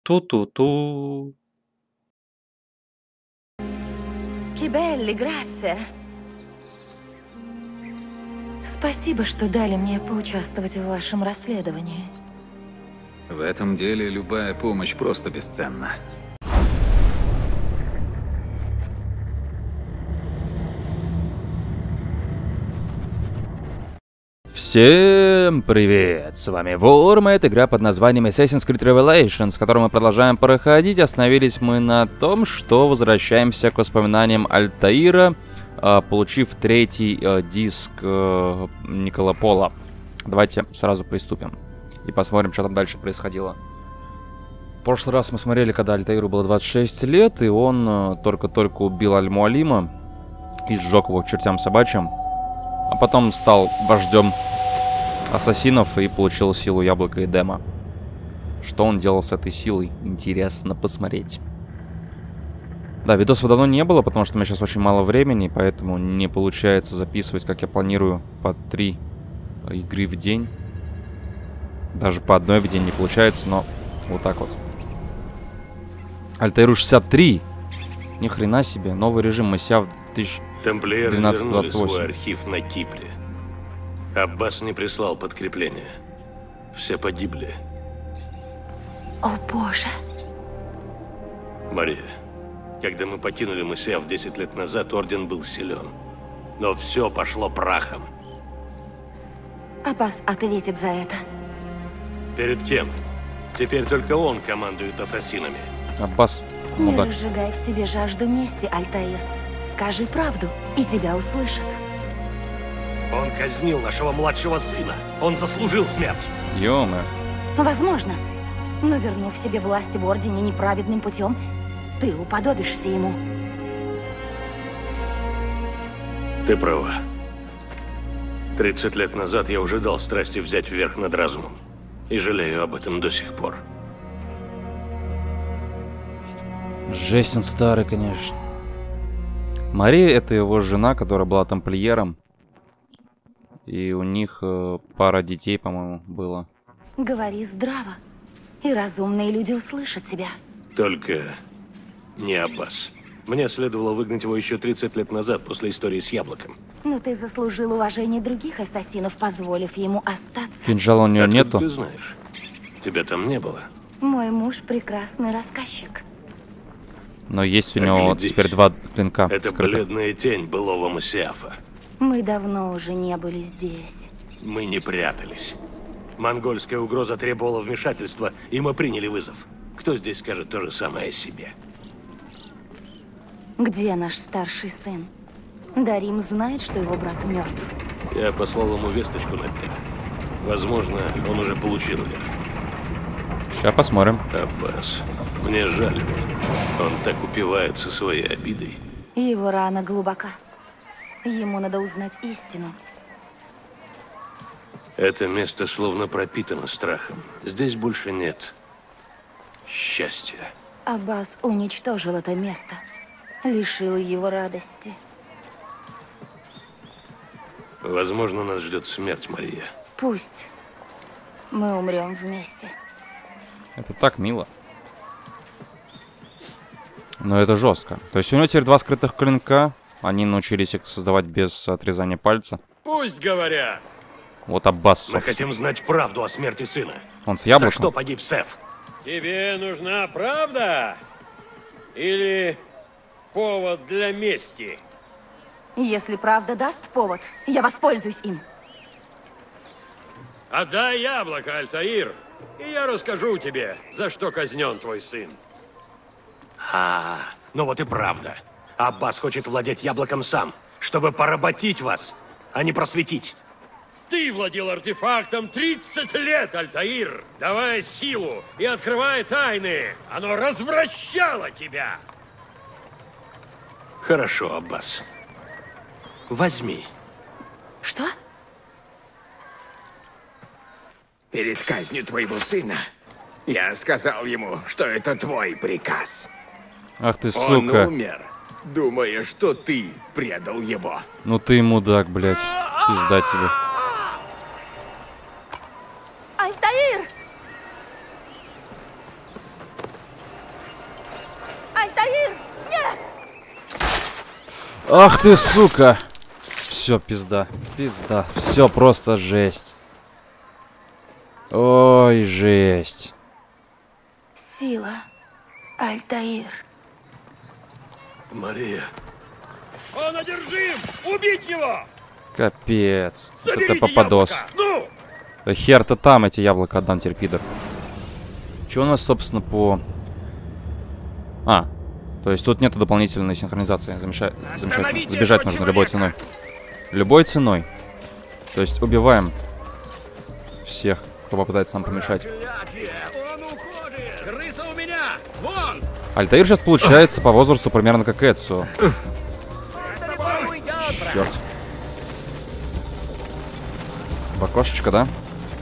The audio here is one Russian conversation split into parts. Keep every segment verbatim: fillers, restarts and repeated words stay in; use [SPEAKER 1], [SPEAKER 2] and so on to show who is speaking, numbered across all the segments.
[SPEAKER 1] Ту-ту-ту.
[SPEAKER 2] Кибелли, грация. Спасибо, что дали мне поучаствовать в вашем расследовании.
[SPEAKER 3] В этом деле любая помощь просто бесценна.
[SPEAKER 4] Всем привет! С вами Ворм, это игра под названием Assassin's Creed Revelations, которую мы продолжаем проходить. Остановились мы на том, что возвращаемся к воспоминаниям Альтаира, получив третий диск Никола Пола. Давайте сразу приступим и посмотрим, что там дальше происходило. В прошлый раз мы смотрели, когда Альтаиру было двадцать шесть лет, и он только-только убил Аль-Муалима и сжег его к чертям собачьим. А потом стал вождем ассасинов и получил силу яблока Эдема. Что он делал с этой силой? Интересно посмотреть. Да, видосов давно не было, потому что у меня сейчас очень мало времени, поэтому не получается записывать, как я планирую, по три игры в день. Даже по одной в день не получается, но вот так вот. Альтаиру шестьдесят три. Ни хрена себе. Новый режим Масия в тысяча
[SPEAKER 5] Тамплиеры
[SPEAKER 4] двенадцать
[SPEAKER 5] вернули
[SPEAKER 4] двадцать восемь.
[SPEAKER 5] свой архив на Кипре. Аббас не прислал подкрепления. Все погибли.
[SPEAKER 2] О, Боже.
[SPEAKER 5] Мария, когда мы покинули Масияв десять лет назад, Орден был силен. Но все пошло прахом.
[SPEAKER 2] Аббас ответит за это.
[SPEAKER 5] Перед кем? Теперь только он командует ассасинами.
[SPEAKER 4] Аббас,
[SPEAKER 2] Не
[SPEAKER 4] мудак.
[SPEAKER 2] разжигай в себе жажду мести, Альтаир. Скажи правду, и тебя услышат.
[SPEAKER 5] Он казнил нашего младшего сына. Он заслужил смерть.
[SPEAKER 4] Ё-моё.
[SPEAKER 2] Возможно. Но вернув себе власть в Ордене неправедным путем, ты уподобишься ему.
[SPEAKER 5] Ты права. тридцать лет назад я уже дал страсти взять вверх над разумом. И жалею об этом до сих пор.
[SPEAKER 4] Жесть, он старый, конечно. Мария — это его жена, которая была тамплиером. И у них э, пара детей, по-моему, было.
[SPEAKER 2] Говори здраво, и разумные люди услышат тебя.
[SPEAKER 5] Только не Аббас. Мне следовало выгнать его еще тридцать лет назад, после истории с яблоком.
[SPEAKER 2] Но ты заслужил уважение других ассасинов, позволив ему остаться.
[SPEAKER 4] Кинжала у нее
[SPEAKER 5] Откуда
[SPEAKER 4] нету.
[SPEAKER 5] ты знаешь? Тебя там не было.
[SPEAKER 2] Мой муж прекрасный рассказчик.
[SPEAKER 4] Но есть у него вот
[SPEAKER 5] Оглядись.
[SPEAKER 4] теперь два клинка
[SPEAKER 5] Это
[SPEAKER 4] скрытых.
[SPEAKER 5] бледная тень былого Масиафа.
[SPEAKER 2] Мы давно уже не были здесь.
[SPEAKER 5] Мы не прятались. Монгольская угроза требовала вмешательства, и мы приняли вызов. Кто здесь скажет то же самое о себе?
[SPEAKER 2] Где наш старший сын? Дарим знает, что его брат мертв.
[SPEAKER 5] Я послал ему весточку на днях. Возможно, он уже получил ее.
[SPEAKER 4] Сейчас посмотрим.
[SPEAKER 5] Аббас, мне жаль его. Он так упивается своей обидой.
[SPEAKER 2] Его рана глубока. Ему надо узнать истину.
[SPEAKER 5] Это место словно пропитано страхом. Здесь больше нет счастья.
[SPEAKER 2] Аббас уничтожил это место. Лишил его радости.
[SPEAKER 5] Возможно, нас ждет смерть, Мария.
[SPEAKER 2] Пусть мы умрем вместе.
[SPEAKER 4] Это так мило. Но это жестко. То есть у него теперь два скрытых клинка. Они научились их создавать без отрезания пальца.
[SPEAKER 5] Пусть говорят.
[SPEAKER 4] Вот Аббас,
[SPEAKER 5] Мы
[SPEAKER 4] собственно.
[SPEAKER 5] хотим знать правду о смерти сына.
[SPEAKER 4] Он с
[SPEAKER 5] За
[SPEAKER 4] яблоком.
[SPEAKER 5] что погиб Сеф?
[SPEAKER 6] Тебе нужна правда? Или повод для мести?
[SPEAKER 2] Если правда даст повод, я воспользуюсь им.
[SPEAKER 6] Отдай яблоко, Альтаир, и я расскажу тебе, за что казнен твой сын.
[SPEAKER 5] А, ну вот и правда. Аббас хочет владеть яблоком сам, чтобы поработить вас, а не просветить.
[SPEAKER 6] Ты владел артефактом тридцать лет, Альтаир, давая силу и открывая тайны. Оно развращало тебя.
[SPEAKER 5] Хорошо, Аббас. Возьми.
[SPEAKER 2] Что?
[SPEAKER 7] Перед казнью твоего сына я сказал ему, что это твой приказ.
[SPEAKER 4] Ах ты,
[SPEAKER 7] Он
[SPEAKER 4] сука.
[SPEAKER 7] умер, думая, что ты предал его.
[SPEAKER 4] Ну ты мудак, блядь. Пизда тебе.
[SPEAKER 2] Альтаир! Альтаир! Нет!
[SPEAKER 4] Ах ты, сука! Все, пизда. Пизда. Все просто жесть. Ой, жесть.
[SPEAKER 2] Сила. Альтаир.
[SPEAKER 5] Мария.
[SPEAKER 6] Он одержим! Убить его!
[SPEAKER 4] Капец. Вот
[SPEAKER 6] Заберите
[SPEAKER 4] это попадос.
[SPEAKER 6] яблоко! Ну!
[SPEAKER 4] Да хер-то там эти яблока отдам, теперь пидор. Что у нас, собственно, по... А, то есть тут нету дополнительной синхронизации. Замеша... Замечательно. Сбежать нужно любой ценой. Любой ценой. То есть убиваем всех, кто попытается нам помешать.
[SPEAKER 6] Он уходит! Крыса у меня! Вон!
[SPEAKER 4] Альтаир сейчас получается по возрасту примерно как Эдсу. Черт. В окошечко, да?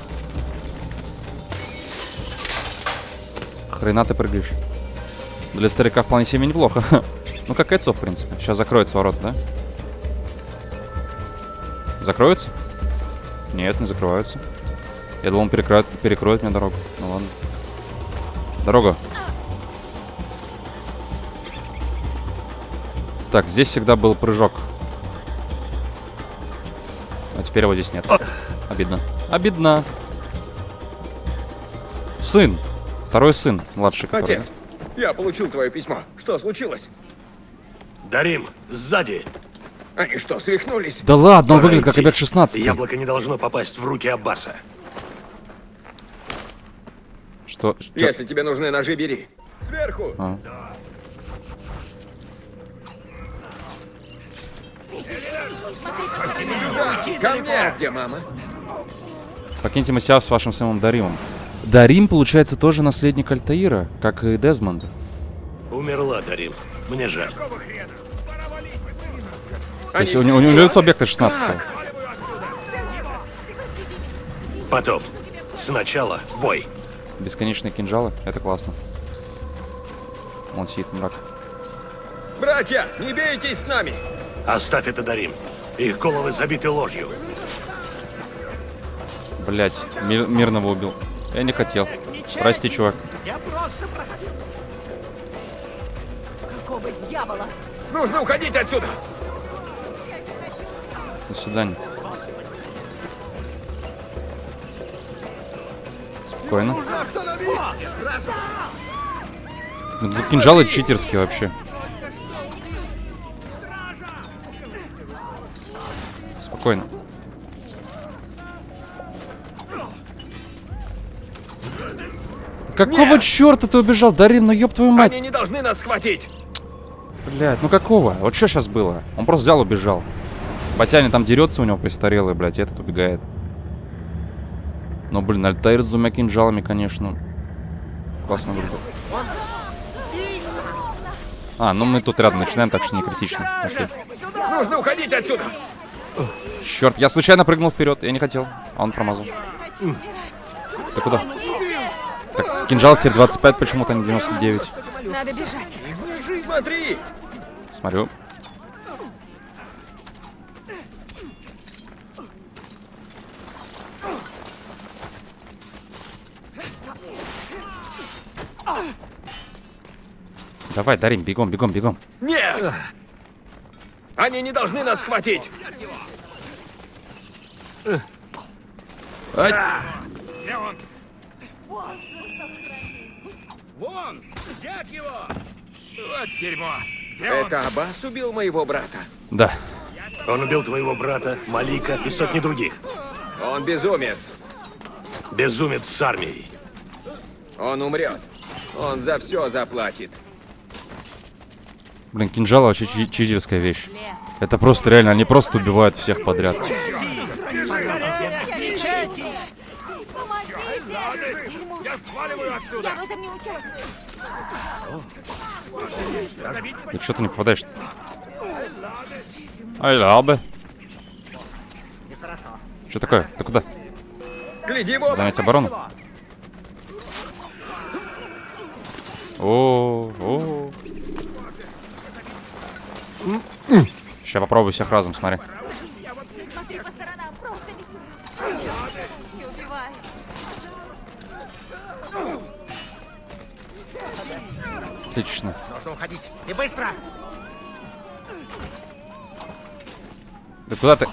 [SPEAKER 4] Хрена ты прыгаешь. Для старика вполне себе неплохо. Ну, как Эдсо, в принципе. Сейчас закроется ворота, да? Закроется? Нет, не закрываются. Я думал, он перекроет, перекроет мне дорогу. Ну ладно. Дорога. Так, здесь всегда был прыжок. А теперь его здесь нет. Обидно. Обидно. Сын. Второй сын, младший. Который...
[SPEAKER 7] Отец, я получил твое письмо. Что случилось?
[SPEAKER 5] Дарим, сзади.
[SPEAKER 7] Они что, свихнулись?
[SPEAKER 4] Да ладно, он
[SPEAKER 5] Пора
[SPEAKER 4] выглядит как
[SPEAKER 5] идти.
[SPEAKER 4] объект шестнадцать.
[SPEAKER 5] Яблоко не должно попасть в руки Аббаса.
[SPEAKER 4] Что? Что?
[SPEAKER 7] Если тебе нужны ножи, бери. Сверху.
[SPEAKER 4] А.
[SPEAKER 7] Сюда, ко мне. Где мама?
[SPEAKER 4] Покиньте мастера с вашим сыном Даримом. Дарим, получается, тоже наследник Альтаира, как и Дезмонд.
[SPEAKER 5] Умерла Дарим. Мне жаль.
[SPEAKER 4] То есть у него, у него лицо объекта шестнадцать.
[SPEAKER 5] Потом. Сначала бой.
[SPEAKER 4] Бесконечные кинжалы, это классно. Он сидит, мрак.
[SPEAKER 7] Братья, не бейтесь с нами.
[SPEAKER 5] Оставь это, Дарим. Их головы забиты ложью.
[SPEAKER 4] Блять, мир, мирного убил. Я не хотел. Прости, чувак.
[SPEAKER 2] Какого дьявола?
[SPEAKER 7] Нужно уходить отсюда.
[SPEAKER 4] До свидания. Спокойно. Ну, тут кинжалы читерские вообще. Спокойно. Какого
[SPEAKER 7] Нет!
[SPEAKER 4] черта ты убежал, Дарим? Ну ёб твою мать.
[SPEAKER 7] Они не должны нас схватить.
[SPEAKER 4] Блять, ну какого? Вот что сейчас было? Он просто взял, убежал. Батяня там дерется у него престарелый, блядь, и этот убегает. Ну, блин, Альтаир с двумя кинжалами, конечно. Классно выглядел. А, ну мы тут рядом начинаем, так что не критично. Окей.
[SPEAKER 7] Нужно уходить отсюда.
[SPEAKER 4] Черт, я случайно прыгнул вперед, я не хотел. А он промазал. Ты куда? Так, кинжал теперь двадцать пять, почему-то не девяносто девять.
[SPEAKER 2] Надо бежать.
[SPEAKER 7] Смотри.
[SPEAKER 4] Смотрю. Давай, Дарим, бегом, бегом, бегом.
[SPEAKER 7] Нет. Они не должны нас схватить.
[SPEAKER 4] Ай.
[SPEAKER 6] Где он? Вон! Взять его! Вот дерьмо! Где он?
[SPEAKER 7] Это Аббас убил моего брата.
[SPEAKER 4] Да.
[SPEAKER 5] Он убил твоего брата, Малика и сотни других.
[SPEAKER 7] Он безумец.
[SPEAKER 5] Безумец с армией.
[SPEAKER 7] Он умрет. Он за все заплатит.
[SPEAKER 4] Блин, кинжал вообще чи- читерская вещь. Это просто реально, они просто убивают всех подряд.
[SPEAKER 6] Я сваливаю отсюда!
[SPEAKER 2] Я в этом не участвую.
[SPEAKER 4] Да что ты не попадаешь-то? Ай, лабы. Что такое? Ты куда?
[SPEAKER 7] Гляди, Боб.
[SPEAKER 4] Занять оборону? О, о. Сейчас попробую всех разом, смотри.
[SPEAKER 2] Смотри по сторонам, просто не, не убивай.
[SPEAKER 4] Отлично.
[SPEAKER 7] Нужно уходить. И быстро!
[SPEAKER 4] Да куда ты?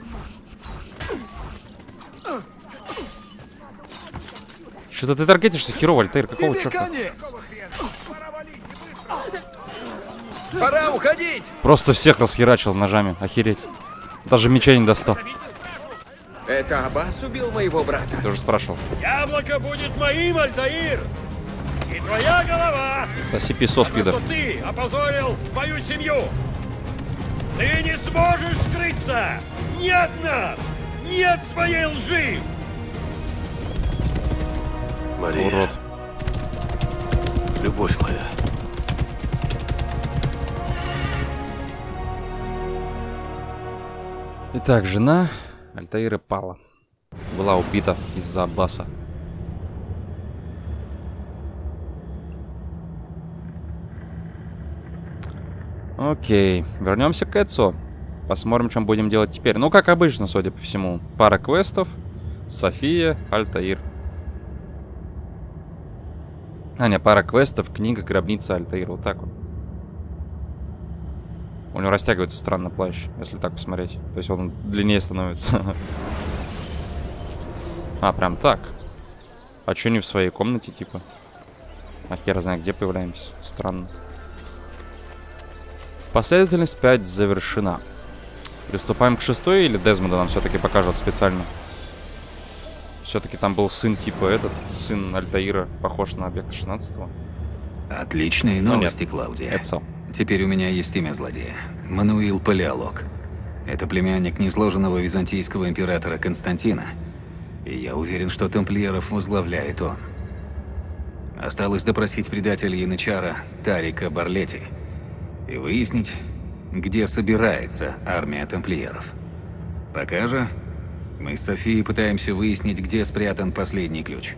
[SPEAKER 4] Что-то ты таргетишься, херово, Альтаир, какого черта?
[SPEAKER 7] Пора уходить!
[SPEAKER 4] Просто всех расхерачил ножами, охереть. Даже меча не достал.
[SPEAKER 7] Это Аббас убил моего брата?
[SPEAKER 4] Ты уже спрашивал.
[SPEAKER 6] Яблоко будет моим, Альтаир! И твоя голова!
[SPEAKER 4] Соси песос,
[SPEAKER 6] Потому
[SPEAKER 4] пидор.
[SPEAKER 6] что ты опозорил мою семью! Ты не сможешь скрыться! Ни от нас! Ни от своей лжи!
[SPEAKER 5] Мария,
[SPEAKER 4] Урод.
[SPEAKER 5] любовь моя.
[SPEAKER 4] Итак, жена Альтаира пала. Была убита из-за Аббаса. Окей, вернемся к Эцо. Посмотрим, чем будем делать теперь. Ну, как обычно, судя по всему. Пара квестов. София, Альтаир. А, не, пара квестов, книга, гробница, Альтаир. Вот так вот. У него растягивается странно плащ, если так посмотреть. То есть он длиннее становится. А, прям так. А чё не в своей комнате, типа? А хер знает, где появляемся. Странно. Последовательность пять завершена. Приступаем к шестой, или Дезмонда нам все-таки покажут специально? Все-таки там был сын типа этот, сын Альтаира, похож на объект шестнадцатого.
[SPEAKER 3] Отличные
[SPEAKER 4] Ну,
[SPEAKER 3] новости,
[SPEAKER 4] нет.
[SPEAKER 3] Клаудия.
[SPEAKER 4] Эцо.
[SPEAKER 3] Теперь у меня есть имя злодея. Мануил Палеолог. Это племянник незложенного византийского императора Константина. И я уверен, что тамплиеров возглавляет он. Осталось допросить предателя Янычара Тарика Барлетти и выяснить, где собирается армия тамплиеров. Пока же мы с Софией пытаемся выяснить, где спрятан последний ключ.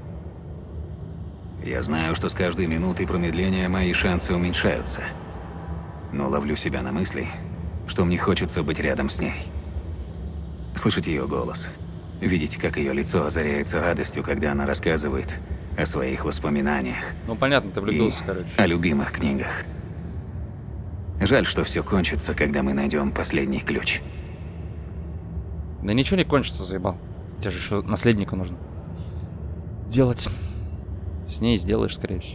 [SPEAKER 3] Я знаю, что с каждой минутой промедления мои шансы уменьшаются. Но ловлю себя на мысли, что мне хочется быть рядом с ней. Слышать ее голос. Видеть, как ее лицо озаряется радостью, когда она рассказывает о своих воспоминаниях.
[SPEAKER 4] Ну понятно, ты влюбился,
[SPEAKER 3] И
[SPEAKER 4] короче.
[SPEAKER 3] о любимых книгах. Жаль, что все кончится, когда мы найдем последний ключ.
[SPEAKER 4] Да ничего не кончится, заебал. Тебе же еще наследника нужно делать. С ней сделаешь, скорее всего.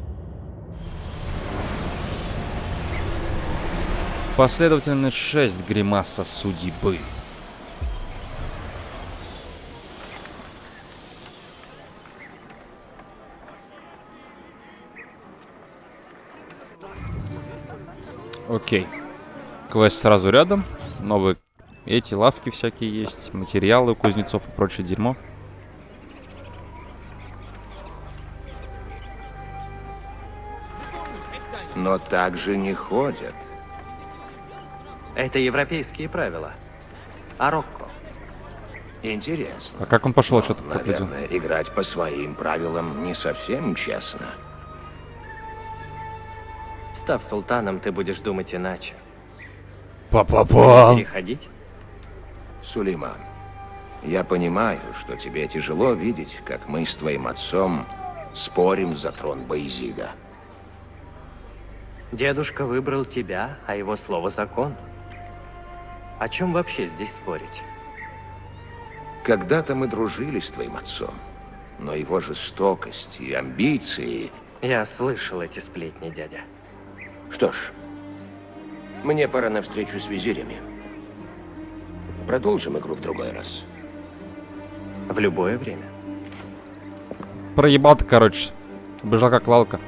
[SPEAKER 4] Последовательность шесть. Гримаса судьбы. Окей. Квест сразу рядом. Новые эти лавки всякие есть. Материалы у кузнецов и прочее дерьмо.
[SPEAKER 7] Но так же не ходят.
[SPEAKER 1] Это европейские правила. А Рокко?
[SPEAKER 7] Интересно.
[SPEAKER 4] А как он пошел,
[SPEAKER 7] Но,
[SPEAKER 4] что-то проглядел?
[SPEAKER 7] наверное, играть по своим правилам не совсем честно.
[SPEAKER 1] Став султаном, ты будешь думать иначе.
[SPEAKER 4] Па-па-па!
[SPEAKER 1] Переходить?
[SPEAKER 7] Сулейман, я понимаю, что тебе тяжело видеть, как мы с твоим отцом спорим за трон Баязида.
[SPEAKER 1] Дедушка выбрал тебя, а его слово закон. О чем вообще здесь спорить?
[SPEAKER 7] Когда-то мы дружили с твоим отцом, но его жестокость и амбиции...
[SPEAKER 1] Я слышал эти сплетни, дядя.
[SPEAKER 7] Что ж, мне пора на встречу с визирями. Продолжим игру в другой раз.
[SPEAKER 1] В любое время.
[SPEAKER 4] Проебал ты, короче. Бежал как лалка.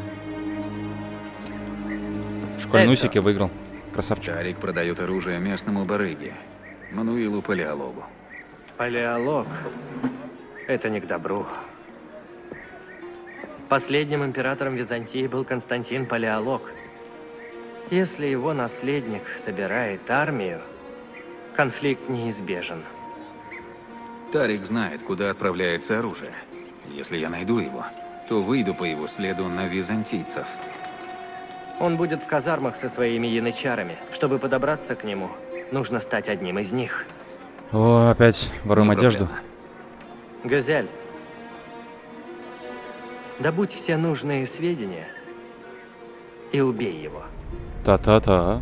[SPEAKER 4] Школьнусики выиграл. Красавчик.
[SPEAKER 3] Тарик продает оружие местному барыге, Мануилу Палеологу.
[SPEAKER 1] Палеолог. Это не к добру. Последним императором Византии был Константин Палеолог. Если его наследник собирает армию, конфликт неизбежен.
[SPEAKER 3] Тарик знает, куда отправляется оружие. Если я найду его, то выйду по его следу на византийцев.
[SPEAKER 1] Он будет в казармах со своими янычарами. Чтобы подобраться к нему, нужно стать одним из них.
[SPEAKER 4] О, опять воруем
[SPEAKER 3] Не
[SPEAKER 4] одежду.
[SPEAKER 3] проблема.
[SPEAKER 1] Гюзель, добудь все нужные сведения и убей его.
[SPEAKER 4] Та-та-та.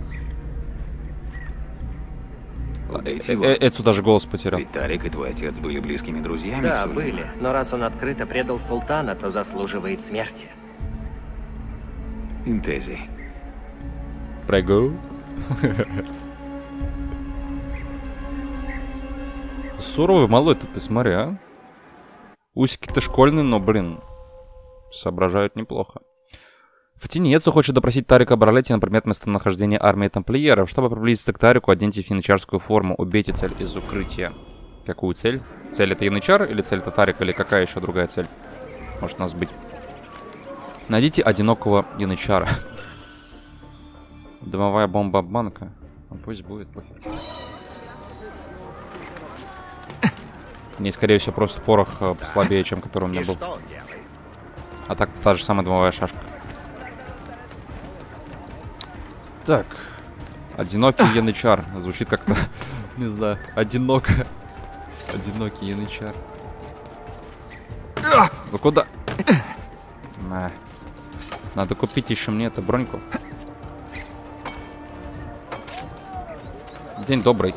[SPEAKER 3] Убейте
[SPEAKER 4] Э-
[SPEAKER 3] его.
[SPEAKER 4] э- Эцу даже голос потерял.
[SPEAKER 3] Ведь Тарик и твой отец были близкими друзьями.
[SPEAKER 1] Да,
[SPEAKER 3] Сулейман.
[SPEAKER 1] были. Но раз он открыто предал султана, то заслуживает смерти.
[SPEAKER 3] Интези.
[SPEAKER 4] Прego. Суровый малой тут, ты смотри, а? Усики-то школьные, но, блин, соображают неплохо. В тени Эцу хочет допросить Тарика Барлетти на предмет местонахождения армии тамплиеров. Чтобы приблизиться к Тарику, оденьте финичарскую форму. Убейте цель из укрытия. Какую цель? Цель это янычар или цель это Тарик, или какая еще другая цель? Может у нас быть? Найдите одинокого янычара. Дымовая бомба обманка. Ну, пусть будет, похер. Не, скорее всего, просто порох э, послабее, чем который у меня был. А так та же самая дымовая шашка. Так. Одинокий янычар. Звучит как-то, не знаю, одиноко. Одинокий янычар. Ну куда? На. Надо купить еще мне эту броньку. День добрый.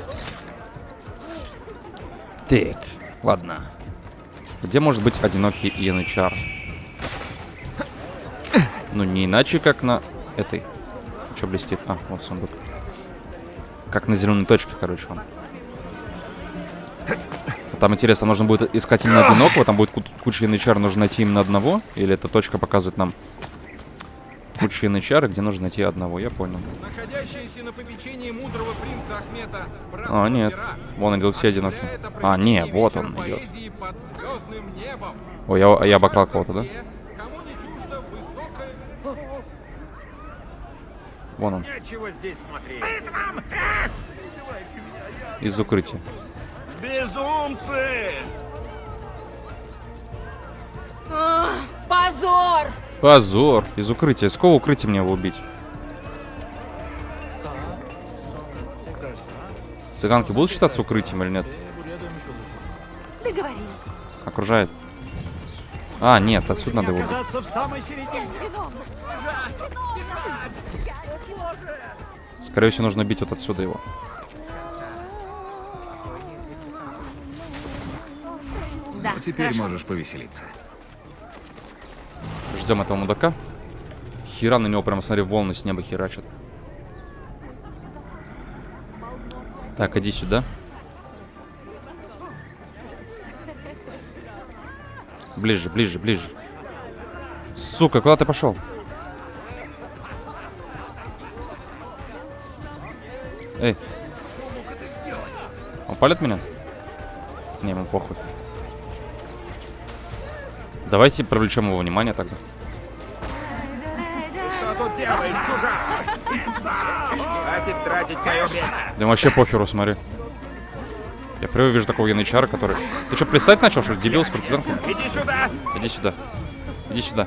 [SPEAKER 4] Так, ладно. Где может быть одинокий янычар? Ну, не иначе, как на этой. Что блестит? А, вот сундук. Как на зеленой точке, короче, он. Там интересно, нужно будет искать именно одинокого, там будет куча янычар, нужно найти именно одного? Или эта точка показывает нам куча янычар, где нужно найти одного? Я понял.
[SPEAKER 8] Находящиеся на попечении мудрого принца Ахмета,
[SPEAKER 4] А, нет. Вон идут все одинокие. А, не, вот он идет. Ой, я, я обокрал кого-то, да? Вон он. Из укрытия.
[SPEAKER 6] Безумцы!
[SPEAKER 2] А, позор!
[SPEAKER 4] Позор. Из укрытия. С какого укрытия мне его убить? Цыганки будут считаться укрытием или нет?
[SPEAKER 2] Договорились.
[SPEAKER 4] Окружает. А, нет, отсюда надо его убить.
[SPEAKER 6] Оказаться в самой середине.
[SPEAKER 4] Скорее всего, нужно бить вот отсюда его.
[SPEAKER 2] Да,
[SPEAKER 3] Теперь
[SPEAKER 2] хорошо.
[SPEAKER 3] можешь повеселиться.
[SPEAKER 4] Ждем этого мудака. Хера на него прям, смотри, волны с неба херачат. Так, иди сюда. Ближе, ближе, ближе. Сука, куда ты пошел? Эй. Он палит меня? Не, ему похуй. Давайте привлечем его внимание тогда.
[SPEAKER 8] Что тут делаешь, чужак? Хватит тратить мое время.
[SPEAKER 4] Да ему вообще похеру, смотри. Я впервые вижу такого янычара, который... Ты что, плясать начал, что ли? Дебил с куртизанкой?
[SPEAKER 8] Иди сюда.
[SPEAKER 4] Иди сюда. Иди сюда.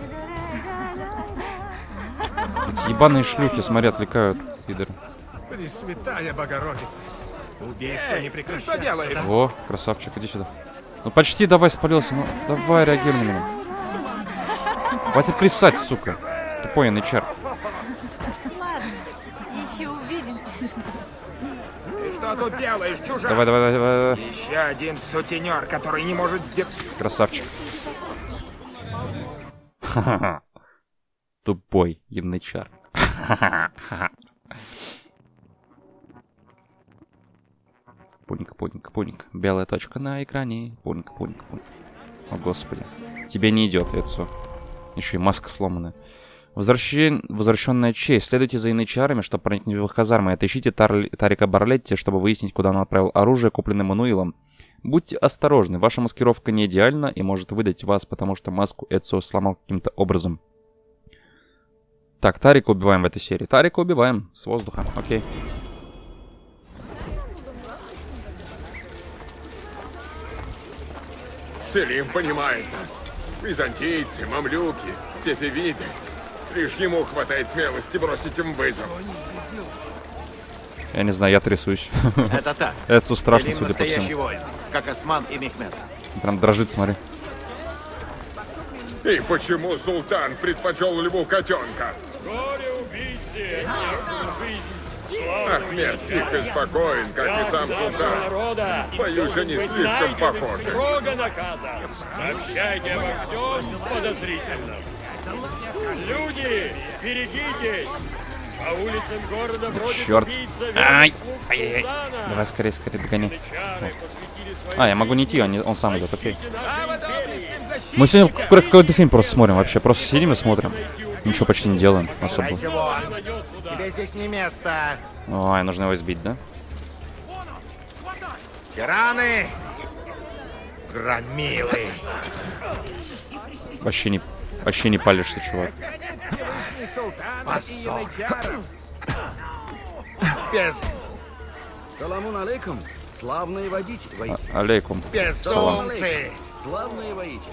[SPEAKER 4] Эти ебаные шлюхи, смотри, отвлекают, пидоры.
[SPEAKER 6] Пресвятая Богородица. Убийство не
[SPEAKER 8] Ты что
[SPEAKER 6] прекращается.
[SPEAKER 8] делаешь?
[SPEAKER 4] О, красавчик, иди сюда. Ну почти давай спалился, ну давай реагируй на меня. Хватит плясать, сука. Тупой янычар.
[SPEAKER 2] Ладно, еще увидимся.
[SPEAKER 8] Ты что тут делаешь, чужак?
[SPEAKER 4] Давай, давай, давай, давай.
[SPEAKER 8] Еще один сутенер, который не может сдержать.
[SPEAKER 4] Красавчик. Ха-ха-ха. Тупой янычар. Ха-ха-ха. Пунька, пунька, пунька. Белая точка на экране. Пунька, пунька, пунька. О, господи. Тебе не идет, лицо. Еще и маска сломанная. Возвращен... Возвращенная честь. Следуйте за янычарами, чтобы проникнуть в их казармы. Отыщите Тар... Тарика Барлетти, чтобы выяснить, куда он отправил оружие, купленное Мануилом. Будьте осторожны. Ваша маскировка не идеальна и может выдать вас, потому что маску Эцо сломал каким-то образом. Так, Тарика убиваем в этой серии. Тарика убиваем с воздуха. Окей.
[SPEAKER 9] Селим понимает нас. Византийцы, мамлюки, сефевиды. Лишь ему хватает смелости бросить им вызов.
[SPEAKER 4] Я не знаю, я трясусь.
[SPEAKER 10] Это так.
[SPEAKER 4] Эцу страшно,
[SPEAKER 10] Селим
[SPEAKER 4] судя по
[SPEAKER 10] настоящий
[SPEAKER 4] всему.
[SPEAKER 10] воин, как Осман и Мехмед.
[SPEAKER 4] Прям дрожит, смотри.
[SPEAKER 9] И почему султан предпочел льву котенка?
[SPEAKER 6] Горе-убийцы!
[SPEAKER 9] Ахмед тих и спокоен, как и сам султан.
[SPEAKER 6] Народа,
[SPEAKER 9] Боюсь, они слишком похожи.
[SPEAKER 6] строго наказан. Сообщайте обо всем подозрительном. Люди, берегитесь! По улицам города бродит
[SPEAKER 4] Черт.
[SPEAKER 6] убийца
[SPEAKER 4] Ай.
[SPEAKER 6] верных слуг
[SPEAKER 4] Ай-яй-яй.
[SPEAKER 6] султана.
[SPEAKER 4] Давай скорее, скорее догони.
[SPEAKER 6] Янычары посвятили свои
[SPEAKER 4] А, я могу не идти, он, не- он сам идет,
[SPEAKER 6] защите
[SPEAKER 4] окей.
[SPEAKER 6] нашей империи.
[SPEAKER 4] Мы сегодня как- какой-то фильм просто смотрим вообще. Просто сидим и смотрим. Ничего почти не делаем особо.
[SPEAKER 8] Тебе здесь не место.
[SPEAKER 4] Ой, нужно его избить, да?
[SPEAKER 8] Тираны! Громилы!
[SPEAKER 4] Вообще не, вообще не палишься, чувак.
[SPEAKER 8] Позор! Без...
[SPEAKER 10] Саламун алейкум. Славные водители.
[SPEAKER 4] А- алейкум. Салам.
[SPEAKER 8] Безумцы!
[SPEAKER 10] Славные воители.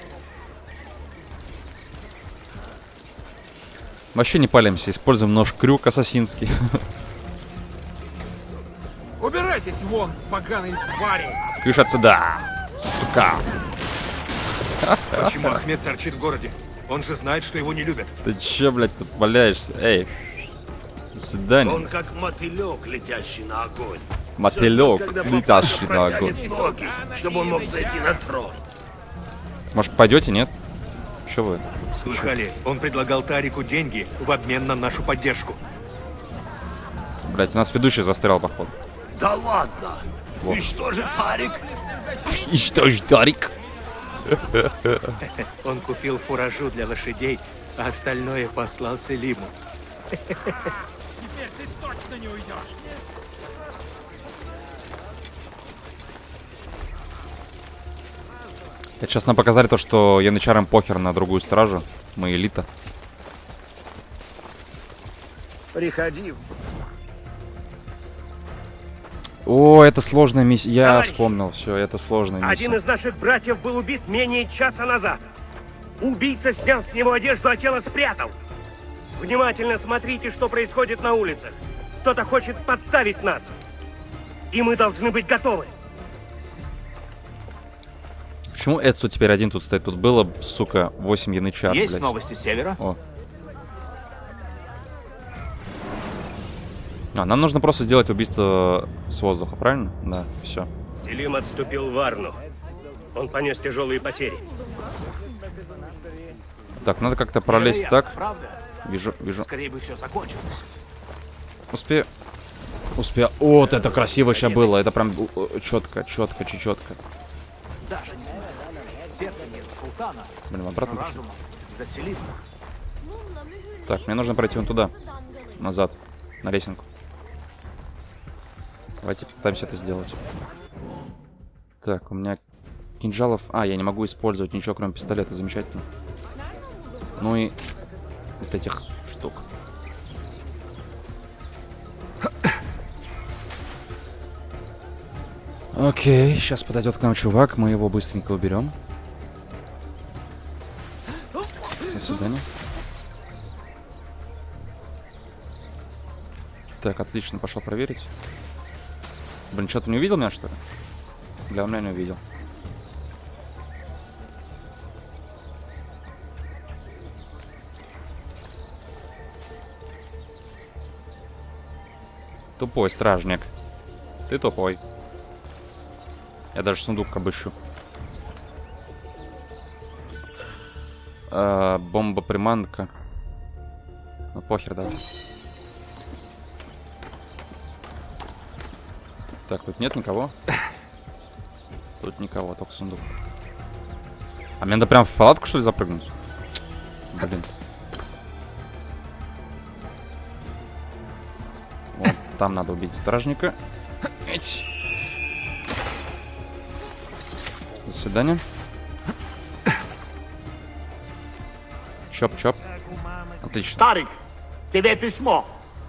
[SPEAKER 4] Вообще не палимся, используем нож-крюк ассасинский.
[SPEAKER 8] Убирайтесь вон, поганые твари!
[SPEAKER 4] Кыш отсюда! Сука!
[SPEAKER 11] Почему Ахмед торчит в городе? Он же знает, что его не любят.
[SPEAKER 4] Ты че, блядь, тут валяешься? Эй! До свидания.
[SPEAKER 6] Он как мотылек, летящий на огонь.
[SPEAKER 4] Мотылек,
[SPEAKER 6] Когда
[SPEAKER 4] летящий на огонь.
[SPEAKER 6] протянет ноги, чтобы он мог зайти на трон.
[SPEAKER 4] Может, пойдете, нет? Че вы?
[SPEAKER 11] Слыхали, он предлагал Тарику деньги в обмен на нашу поддержку.
[SPEAKER 4] Блядь, у нас ведущий застрял, походу.
[SPEAKER 6] Да ладно!
[SPEAKER 4] Вот.
[SPEAKER 6] И что же, Тарик?
[SPEAKER 4] И что ж, Дарик?
[SPEAKER 11] Он купил фуражу для лошадей, а остальное послал Селиму.
[SPEAKER 8] Теперь ты точно не уйдешь!
[SPEAKER 4] Это сейчас нам показали то, что янычарам похер на другую стражу. Мы элита.
[SPEAKER 10] Приходи.
[SPEAKER 4] О, это сложная миссия. Я
[SPEAKER 12] Товарищи,
[SPEAKER 4] вспомнил, все, это сложная миссия.
[SPEAKER 12] Один из наших братьев был убит менее часа назад. Убийца снял с него одежду, а тело спрятал. Внимательно смотрите, что происходит на улицах. Кто-то хочет подставить нас. И мы должны быть готовы.
[SPEAKER 4] Почему Эдсу теперь один тут стоит? Тут было, сука, восемь янычар,
[SPEAKER 13] Есть
[SPEAKER 4] блядь.
[SPEAKER 13] новости с севера?
[SPEAKER 4] О. А, нам нужно просто сделать убийство с воздуха, правильно? Да, все.
[SPEAKER 12] Селим отступил в Арну. Он понес тяжелые потери.
[SPEAKER 4] Так, надо как-то пролезть
[SPEAKER 13] Невероятно,
[SPEAKER 4] так.
[SPEAKER 13] правда?
[SPEAKER 4] Вижу, вижу.
[SPEAKER 13] Скорее бы все закончилось.
[SPEAKER 4] Успею. Успею. Вот это красиво сейчас было. Это прям четко, четко, четко.
[SPEAKER 13] Даже не знаю. Сердце нет султана.
[SPEAKER 4] Блин, обратно.
[SPEAKER 13] Разум за Селима.
[SPEAKER 4] Так, мне нужно пройти вон туда. Назад. На лесенку. Давайте попытаемся это сделать. Так, у меня кинжалов... А, я не могу использовать ничего, кроме пистолета. Замечательно. Ну и вот этих штук. Окей, сейчас подойдет к нам чувак. Мы его быстренько уберем. До свидания. Так, отлично, пошел проверить. Блин, что, ты не увидел меня, что ли? Бля, он меня не увидел. Тупой стражник. Ты тупой. Я даже сундук обыщу. А, бомба-приманка. Ну, похер, давай. Так, тут нет никого. Тут никого, только сундук. А мне надо прям в палатку, что ли, запрыгнуть? Блин. Вот, там надо убить стражника. Эть. До свидания. Чоп-чоп. Отлично.
[SPEAKER 8] Тарик, тебе письмо.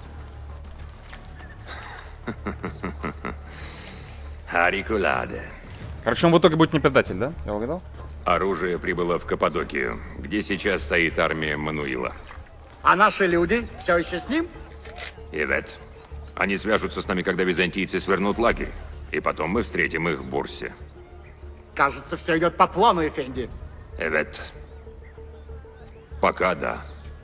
[SPEAKER 14] Арикуладе.
[SPEAKER 4] Короче, он в итоге будет не предатель, да? Я угадал?
[SPEAKER 14] Оружие прибыло в Каппадокию, где сейчас стоит армия Мануила.
[SPEAKER 8] А наши люди все еще с ним?
[SPEAKER 14] Ивет. Они свяжутся с нами, когда византийцы свернут лагерь. И потом мы встретим их в Бурсе.
[SPEAKER 8] Кажется, все идет по плану, Эфенди.
[SPEAKER 14] Эвет, Пока да.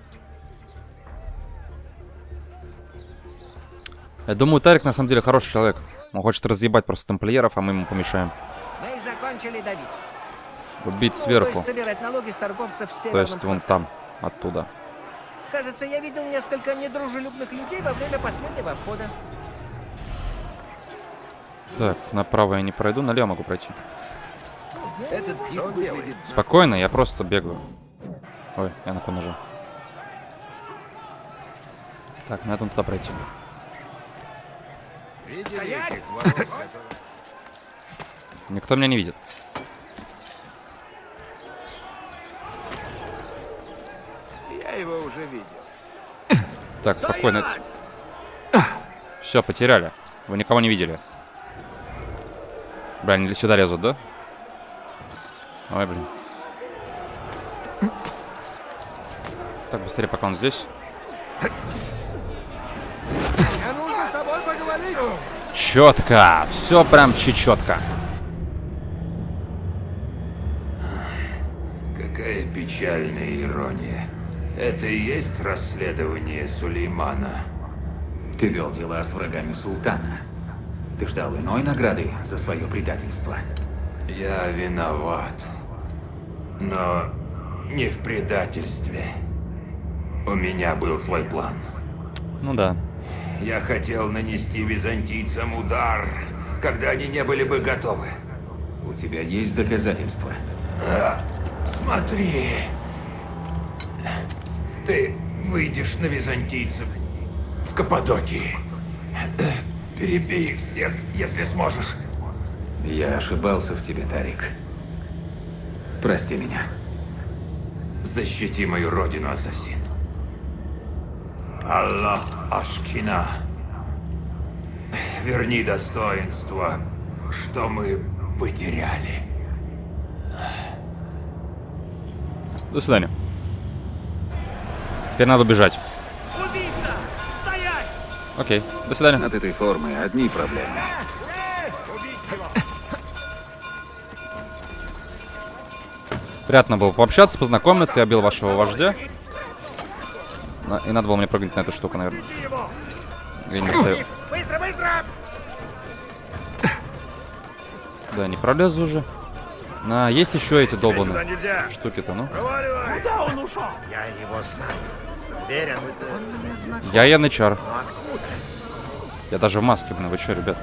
[SPEAKER 4] Я думаю, Тарик на самом деле хороший человек. Он хочет разъебать просто тамплиеров, а мы ему помешаем.
[SPEAKER 13] Мы закончили давить.
[SPEAKER 4] Убить
[SPEAKER 13] Ну,
[SPEAKER 4] сверху.
[SPEAKER 13] то есть собирать налоги с торговцев в
[SPEAKER 4] То есть
[SPEAKER 13] Северном
[SPEAKER 4] вон там, оттуда.
[SPEAKER 13] Кажется, я видел несколько недружелюбных людей во время последнего обхода.
[SPEAKER 4] Так, направо я не пройду, налево могу пройти.
[SPEAKER 10] Этот тип выглядит...
[SPEAKER 4] Спокойно, я просто бегаю. Ой, я на кон нажал. Так, надо туда пройти.
[SPEAKER 10] Видели этих воров, которые...
[SPEAKER 4] Никто меня не видит.
[SPEAKER 10] Я его уже видел.
[SPEAKER 4] Так, спокойно. Все, потеряли. Вы никого не видели. Блин, они сюда лезут, да? Ой, блин. Так, быстрее, пока он здесь.
[SPEAKER 9] Я нужно с тобой поговорить.
[SPEAKER 4] Четко. Все прям четко.
[SPEAKER 15] Какая печальная ирония. Это и есть расследование Сулеймана.
[SPEAKER 3] Ты вел дела с врагами султана. Ты ждал иной награды за свое предательство.
[SPEAKER 15] Я виноват. Но не в предательстве. У меня был свой план.
[SPEAKER 4] Ну да.
[SPEAKER 15] Я хотел нанести византийцам удар, когда они не были бы готовы.
[SPEAKER 3] У тебя есть доказательства?
[SPEAKER 15] А, смотри. Ты выйдешь на византийцев в Каппадокии. Перебей их всех, если сможешь.
[SPEAKER 3] Я ошибался в тебе, Тарик. Прости меня.
[SPEAKER 15] Защити мою родину, ассасин. Аллах Ашкина. Верни достоинство, что мы потеряли.
[SPEAKER 4] До свидания. Теперь надо бежать.
[SPEAKER 12] Убийца! Стоять!
[SPEAKER 4] Окей, до свидания.
[SPEAKER 3] От этой формы одни проблемы.
[SPEAKER 4] Приятно было пообщаться, познакомиться. Я бил вашего вождя. На- И надо было мне прыгнуть на эту штуку, наверное. Я не достаю.
[SPEAKER 12] Быстро, быстро!
[SPEAKER 4] Да, не пролезу уже. На, есть еще эти долбаные
[SPEAKER 12] Сюда нельзя.
[SPEAKER 4] штуки-то, ну.
[SPEAKER 12] Проваливай! Куда он ушел? Я его знаю. Уверен, он мне знаком.
[SPEAKER 4] Я янычар.
[SPEAKER 12] Но откуда?
[SPEAKER 4] Я даже в маске, блин, вы что, ребят?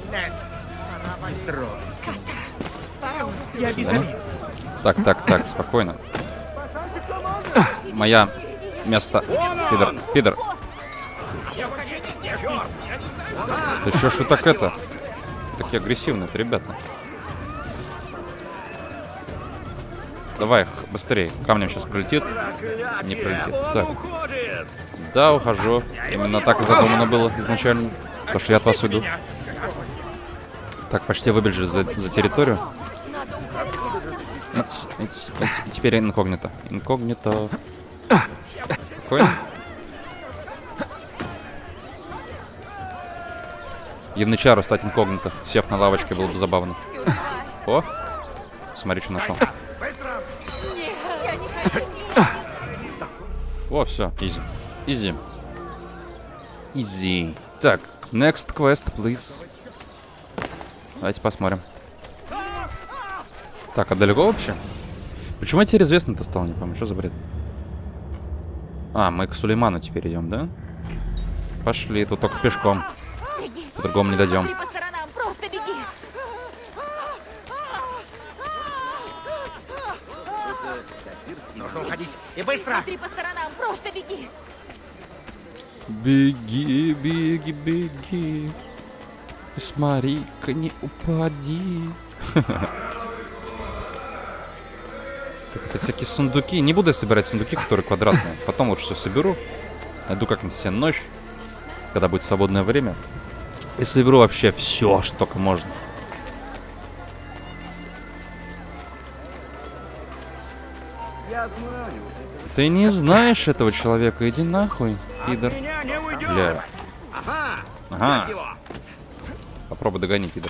[SPEAKER 12] Я без обид.
[SPEAKER 4] Так, так, так, спокойно. Моя место. Пидор, пидор. Да что ж вы так это? Такие агрессивные-то, ребята. Давай, х- быстрее. Камнем сейчас прилетит. Не прилетит. Так. Да, ухожу. Именно так и задумано было изначально. То, что я от вас уйду. Так, почти выбежали за, за территорию. Ить, ить, ить. И теперь инкогнито. Инкогнито. Спокойно. Янычару стать инкогнито. Сев на лавочке, было бы забавно. О! Смотри, что нашел. О, все, изи. Изи. Изи. Так, next quest, please. Давайте посмотрим. Так, а далеко вообще? Почему я теперь известный-то стал, не помню, что за бред? А, мы к Сулейману теперь идем, да? Пошли, тут только пешком. По-другому не дойдем.
[SPEAKER 2] По сторонам, просто беги.
[SPEAKER 12] Нужно уходить. И быстро!
[SPEAKER 2] Смотри по сторонам, просто беги.
[SPEAKER 4] Беги, беги, беги. Смотри-ка, не упади. Так, это всякие сундуки. Не буду я собирать сундуки, которые квадратные. Потом вот все соберу. Найду как-нибудь себе ночь, когда будет свободное время. И соберу вообще все, что только можно.
[SPEAKER 10] Я знаю.
[SPEAKER 4] Ты не знаешь этого человека, иди нахуй, пидор.
[SPEAKER 12] Меня не уйдет.
[SPEAKER 4] Бля.
[SPEAKER 12] Ага.
[SPEAKER 4] Ага.
[SPEAKER 12] Вот его.
[SPEAKER 4] Попробуй догони, пидор.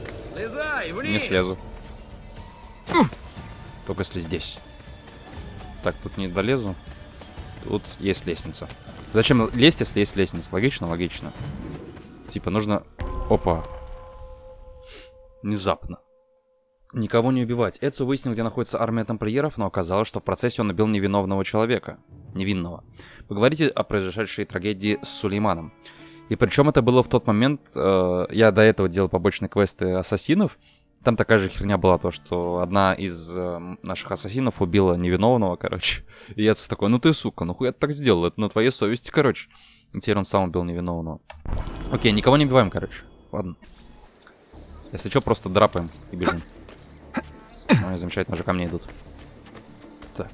[SPEAKER 12] Слезай, вниз.
[SPEAKER 4] Не слезу. Только если здесь. Так, тут не долезу. Тут есть лестница. Зачем лезть, если есть лестница? Логично? Логично. Типа нужно... Опа. Внезапно. Никого не убивать. Эцу выяснил, где находится армия тамплиеров, но оказалось, что в процессе он убил невиновного человека. Невинного. Поговорите о произошедшей трагедии с Сулейманом. И причем это было в тот момент... Э, я до этого делал побочные квесты ассасинов. Там такая же херня была, то, что одна из э, наших ассасинов убила невиновного, короче. И я такой, ну ты сука, ну хуя ты так сделал? Это на твоей совести, короче. И теперь он сам убил невиновного. Окей, никого не убиваем, короче. Ладно. Если что, просто драпаем и бежим. Ой, замечательно, уже ко мне идут. Так.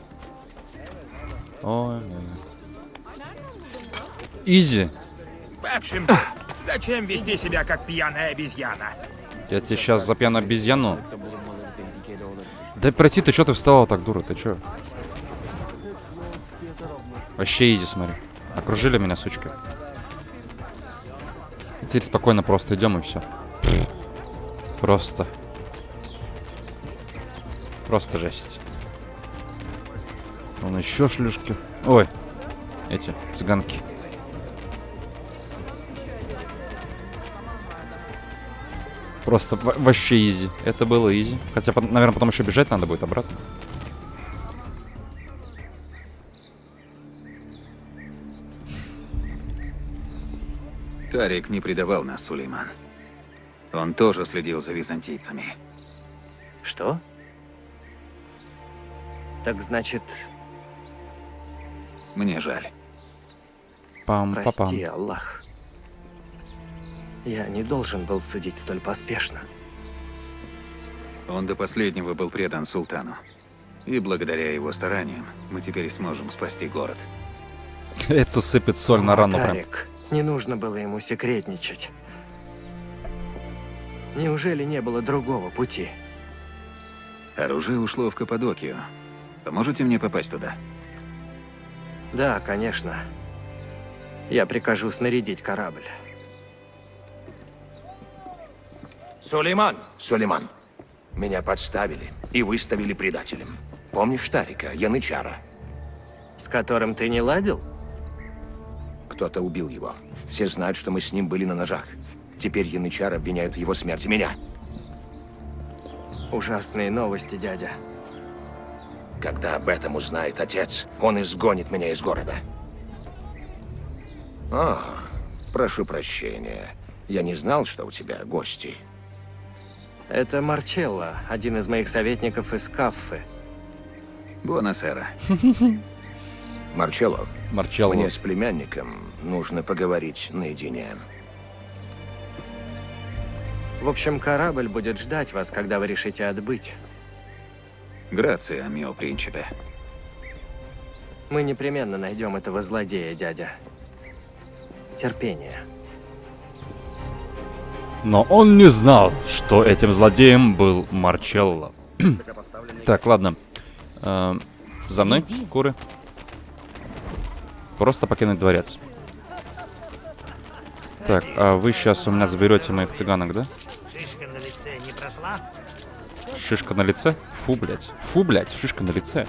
[SPEAKER 4] Ой, изи.
[SPEAKER 8] В общем, зачем вести себя как пьяная обезьяна?
[SPEAKER 4] Я тебе сейчас за пьяную обезьяну. Дай пройти, ты что ты встала так, дура, ты что? Вообще изи, смотри. Окружили меня, сучка. Теперь спокойно просто идем и все. Просто. Просто жесть. Вон еще шлюшки. Ой, эти цыганки. Просто вообще изи. Это было изи. Хотя, наверное, потом еще бежать надо будет обратно.
[SPEAKER 3] Тарик не предавал нас, Сулейман. Он тоже следил за византийцами.
[SPEAKER 1] Что? Так значит...
[SPEAKER 3] Мне жаль.
[SPEAKER 4] Пам-па-пам.
[SPEAKER 1] Прости, Аллах. Я не должен был судить столь поспешно.
[SPEAKER 3] Он до последнего был предан султану. И благодаря его стараниям мы теперь сможем спасти город.
[SPEAKER 4] Эцу сыпет соль на рану прям.
[SPEAKER 1] Тарик, не нужно было ему секретничать. Неужели не было другого пути?
[SPEAKER 3] Оружие ушло в Каппадокию. Поможете мне попасть туда?
[SPEAKER 1] Да, конечно. Я прикажу снарядить корабль.
[SPEAKER 7] Сулейман! Сулейман, меня подставили и выставили предателем. Помнишь Тарика, янычара?
[SPEAKER 1] С которым ты не ладил?
[SPEAKER 7] Кто-то убил его. Все знают, что мы с ним были на ножах. Теперь янычар обвиняют в его смерти меня.
[SPEAKER 1] Ужасные новости, дядя.
[SPEAKER 7] Когда об этом узнает отец, он изгонит меня из города. О, прошу прощения. Я не знал, что у тебя гости.
[SPEAKER 1] Это Марчелло, один из моих советников из Каффы.
[SPEAKER 3] Буонасера.
[SPEAKER 7] Марчелло.
[SPEAKER 4] Марчелло.
[SPEAKER 7] Мне с племянником нужно поговорить наедине.
[SPEAKER 1] В общем, корабль будет ждать вас, когда вы решите отбыть.
[SPEAKER 3] Грация, мио принципе.
[SPEAKER 1] Мы непременно найдем этого злодея, дядя. Терпение.
[SPEAKER 4] Но он не знал, что этим злодеем был Марчелло. Так, ладно. Э, за мной, куры. Просто покинуть дворец. Так, а вы сейчас у меня заберете моих цыганок, да?
[SPEAKER 12] Шишка на лице не прошла?
[SPEAKER 4] Шишка на лице? Фу, блядь. Фу, блядь, шишка на лице.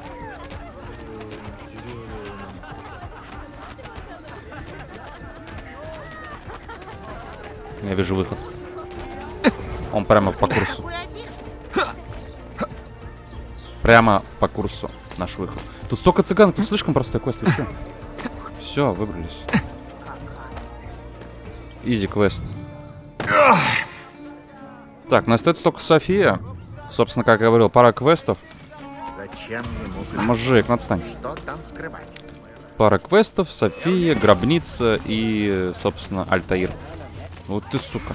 [SPEAKER 4] Я вижу выход. Он прямо по курсу. Прямо по курсу наш выход. Тут столько цыганок, тут слишком простой квест. Все, выбрались. Изи квест. Так, ну остается только София. Собственно, как я говорил, пара квестов.
[SPEAKER 10] Зачем ему?
[SPEAKER 4] Мужик, ну отстань.
[SPEAKER 10] Что там скрывать?
[SPEAKER 4] Пара квестов, София, гробница и, собственно, Альтаир. Вот ты, сука.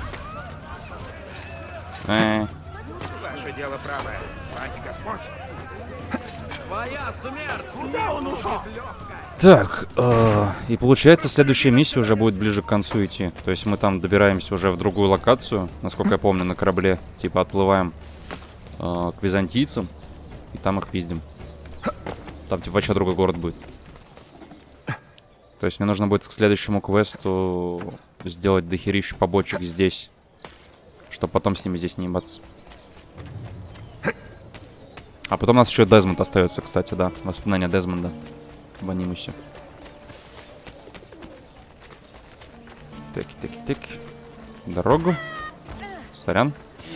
[SPEAKER 4] Э.
[SPEAKER 8] Ваше дело правое. С вами Господь.
[SPEAKER 12] Твоя смерть! Куда он ушел?
[SPEAKER 4] Так, э, и получается, следующая миссия уже будет ближе к концу идти. То есть мы там добираемся уже в другую локацию, насколько я помню, на корабле. Типа отплываем э, к византийцам, и там их пиздим. Там типа вообще другой город будет. То есть мне нужно будет к следующему квесту сделать дохерища побочек здесь, чтобы потом с ними здесь не ебаться. А потом у нас еще Дезмонд остается, кстати, да. Воспоминания Дезмонда в анимусе. Тык-тык-тык. Дорогу. Сорян.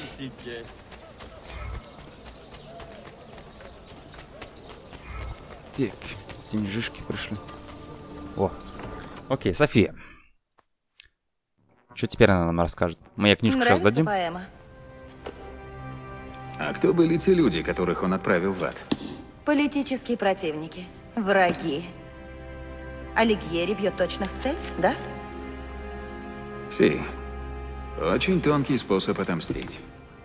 [SPEAKER 4] Так, деньжишки пришли. О. Окей, София. Что теперь она нам расскажет? Мы ей книжку сейчас дадим.
[SPEAKER 2] Поэма?
[SPEAKER 3] А кто были те люди, которых он отправил в ад?
[SPEAKER 2] Политические противники, враги. Алигьери бьет точно в цель, да?
[SPEAKER 3] Си. Очень тонкий способ отомстить.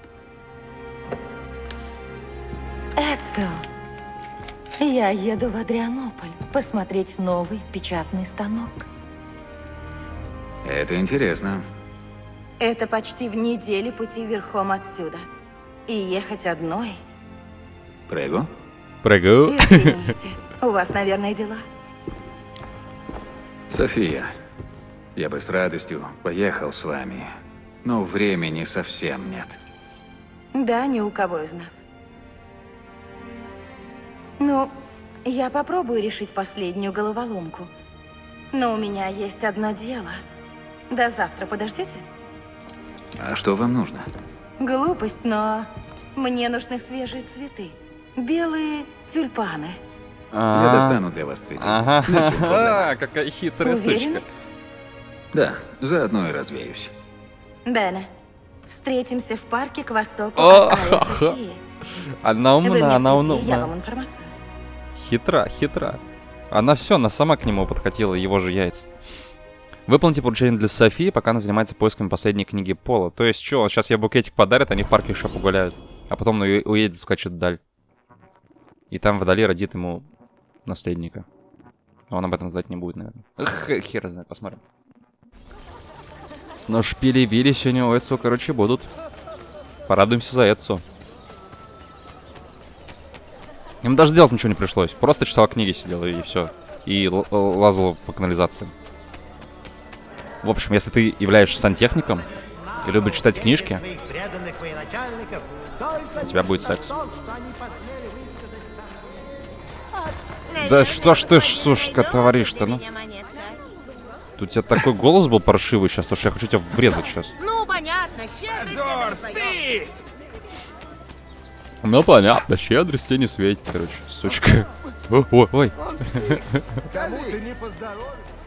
[SPEAKER 2] Эдсо, я еду в Адрианополь посмотреть новый печатный станок.
[SPEAKER 3] Это интересно.
[SPEAKER 2] Это почти в неделе пути верхом отсюда. И ехать одной.
[SPEAKER 3] Прего?
[SPEAKER 4] Прего.
[SPEAKER 2] Извините, у вас, наверное, дела.
[SPEAKER 3] София, я бы с радостью поехал с вами, но времени совсем нет.
[SPEAKER 2] Да, ни у кого из нас. Ну, я попробую решить последнюю головоломку. Но у меня есть одно дело. До завтра подождите?
[SPEAKER 3] А что вам нужно?
[SPEAKER 2] Глупость, но мне нужны свежие цветы. Белые тюльпаны.
[SPEAKER 3] Я достану для вас цветы.
[SPEAKER 4] Ага,
[SPEAKER 3] Без проблем.
[SPEAKER 4] какая хитрая
[SPEAKER 2] Уверены?
[SPEAKER 4] сучка.
[SPEAKER 3] Да, заодно и развеюсь.
[SPEAKER 2] Бене, встретимся в парке к востоку
[SPEAKER 4] О,
[SPEAKER 2] от Айя Софии.
[SPEAKER 4] Она
[SPEAKER 2] Вы мне
[SPEAKER 4] умна, она
[SPEAKER 2] цветы, я вам
[SPEAKER 4] умна.
[SPEAKER 2] информацию.
[SPEAKER 4] Хитра, хитра. Она все, она сама к нему подкатила, его же яйца. Выполните поручение для Софии, пока она занимается поисками последней книги Пола. То есть, что, сейчас ей букетик подарят, они в парке еще погуляют. А потом ну, уедет, скачет вдаль. И там вдали родит ему наследника. Но он об этом знать не будет, наверное. Эх, хер знает, посмотрим. Но шпили-вили сегодня у Эдсо, короче, будут. Порадуемся за Эдсо. Им даже делать ничего не пришлось. Просто читал книги, сидел и все. И лазал по канализации. В общем, если ты являешься сантехником и любишь читать книжки, у тебя будет секс. Да что ж ты, сушка, творишь-то, ну? Тут у тебя такой голос был паршивый сейчас, то что я хочу тебя врезать сейчас.
[SPEAKER 13] Ну, понятно, щедрость ты!
[SPEAKER 4] Ну, понятно, щедрости не светит, короче, сучка. Ой, ой, ой.
[SPEAKER 13] Кому ты не поздоровишь?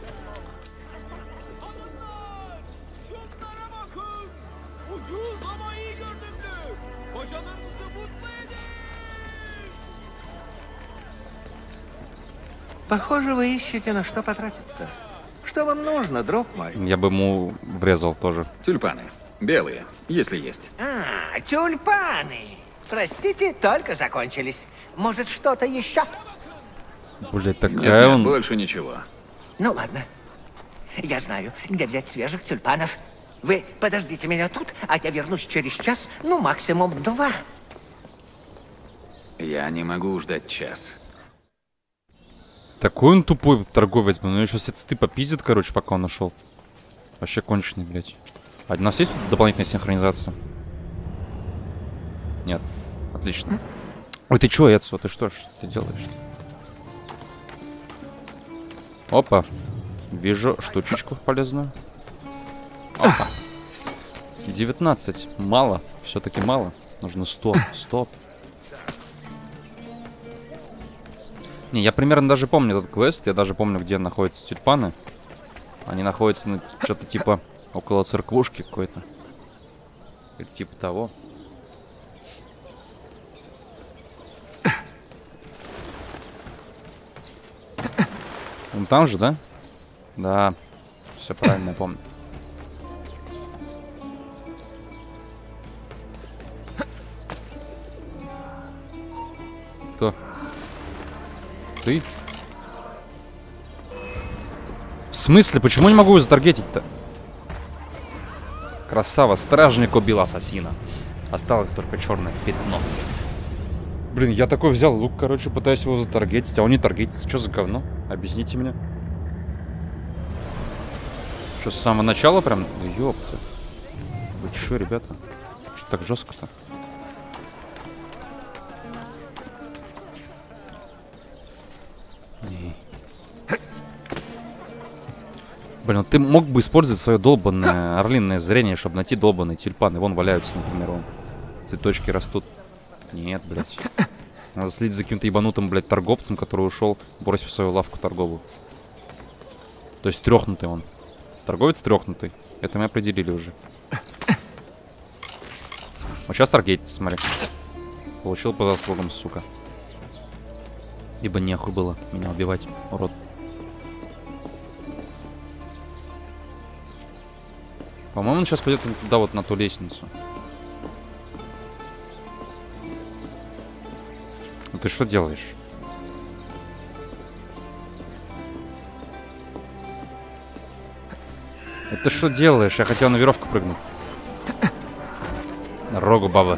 [SPEAKER 7] Похоже, вы ищете на что потратиться. Что вам нужно, друг мой?
[SPEAKER 4] Я бы ему врезал тоже.
[SPEAKER 3] Тюльпаны. Белые, если есть.
[SPEAKER 13] А, тюльпаны. Простите, только закончились. Может, что-то еще?
[SPEAKER 4] Блять, такая
[SPEAKER 3] Нет, нет,
[SPEAKER 4] он...
[SPEAKER 3] больше ничего.
[SPEAKER 13] Ну ладно. Я знаю, где взять свежих тюльпанов. Вы подождите меня тут, а я вернусь через час, ну максимум два.
[SPEAKER 3] Я не могу ждать час.
[SPEAKER 4] Такой он тупой торговец, блин. Ну еще сейчас ты попиздит, короче, пока он нашел. Вообще конченый, блядь. А у нас есть тут дополнительная синхронизация? Нет. Отлично. Ой, ты чё, Эдсо? Ты что ж ты делаешь? Опа. Вижу штучечку полезную. Опа. девятнадцать. Мало. Все-таки мало. Нужно сто. Стоп. Не, я примерно даже помню этот квест. Я даже помню, где находятся тюльпаны. Они находятся на что-то типа около церквушки какой-то. Типа того. Он там же, да? Да. Все правильно, я помню. Кто? Ты? В смысле? Почему не могу его затаргетить-то? Красава, стражник убил ассасина. Осталось только черное пятно. Блин, я такой взял лук, короче, пытаюсь его затаргетить, а он не таргетится. Что за говно? Объясните мне. Что, с самого начала прям? Да ёпта. Вы чё, ребята? Что так жестко-то? Не. Блин, ну ты мог бы использовать свое долбанное орлиное зрение, чтобы найти долбанные тюльпаны. Вон валяются, например, вон. Цветочки растут. Нет, блядь. Надо следить за каким-то ебанутым, блядь, торговцем, который ушел, бросив свою лавку торговую. То есть трехнутый он. Торговец трехнутый. Это мы определили уже. Вот сейчас торгейтесь, смотри. Получил по заслугам, сука. Ибо нехуй было меня убивать, урод. По-моему, он сейчас пойдет туда, вот на ту лестницу. Ну ты что делаешь? Это что делаешь? Я хотел на веревку прыгнуть. На рогу, баба.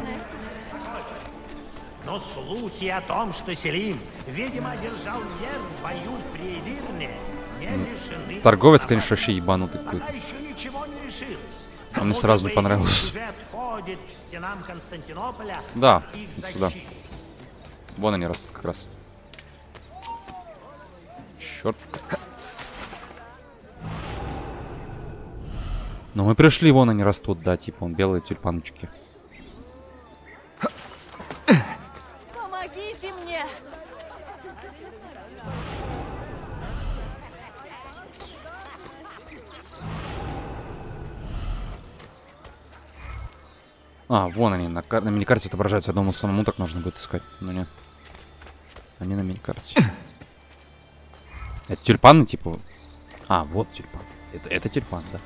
[SPEAKER 16] Но слухи о том, что Селим, видимо, одержал верх в бою при Эдирне, не лишены...
[SPEAKER 4] Торговец, конечно, вообще ебанутый какой-то.
[SPEAKER 16] Она еще ничего не решилась.
[SPEAKER 4] Он мне сразу не понравился.
[SPEAKER 16] Уже отходит к стенам Константинополя.
[SPEAKER 4] Да, вот сюда. Вон они растут как раз. Черт. Но мы пришли, вон они растут, да, типа, вон белые тюльпаночки.
[SPEAKER 17] Помогите мне!
[SPEAKER 4] А, вон они, на, кар на миникарте отображаются. Я думал, самому так нужно будет искать. Но нет. Они на миникарте. Это тюльпаны, типа? А, вот тюльпан. Это, это тюльпан, да.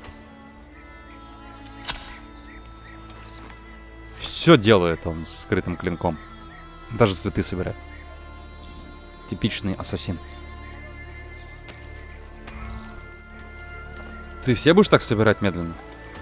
[SPEAKER 4] Все делает он с скрытым клинком. Даже цветы собирает. Типичный ассасин. Ты все будешь так собирать медленно?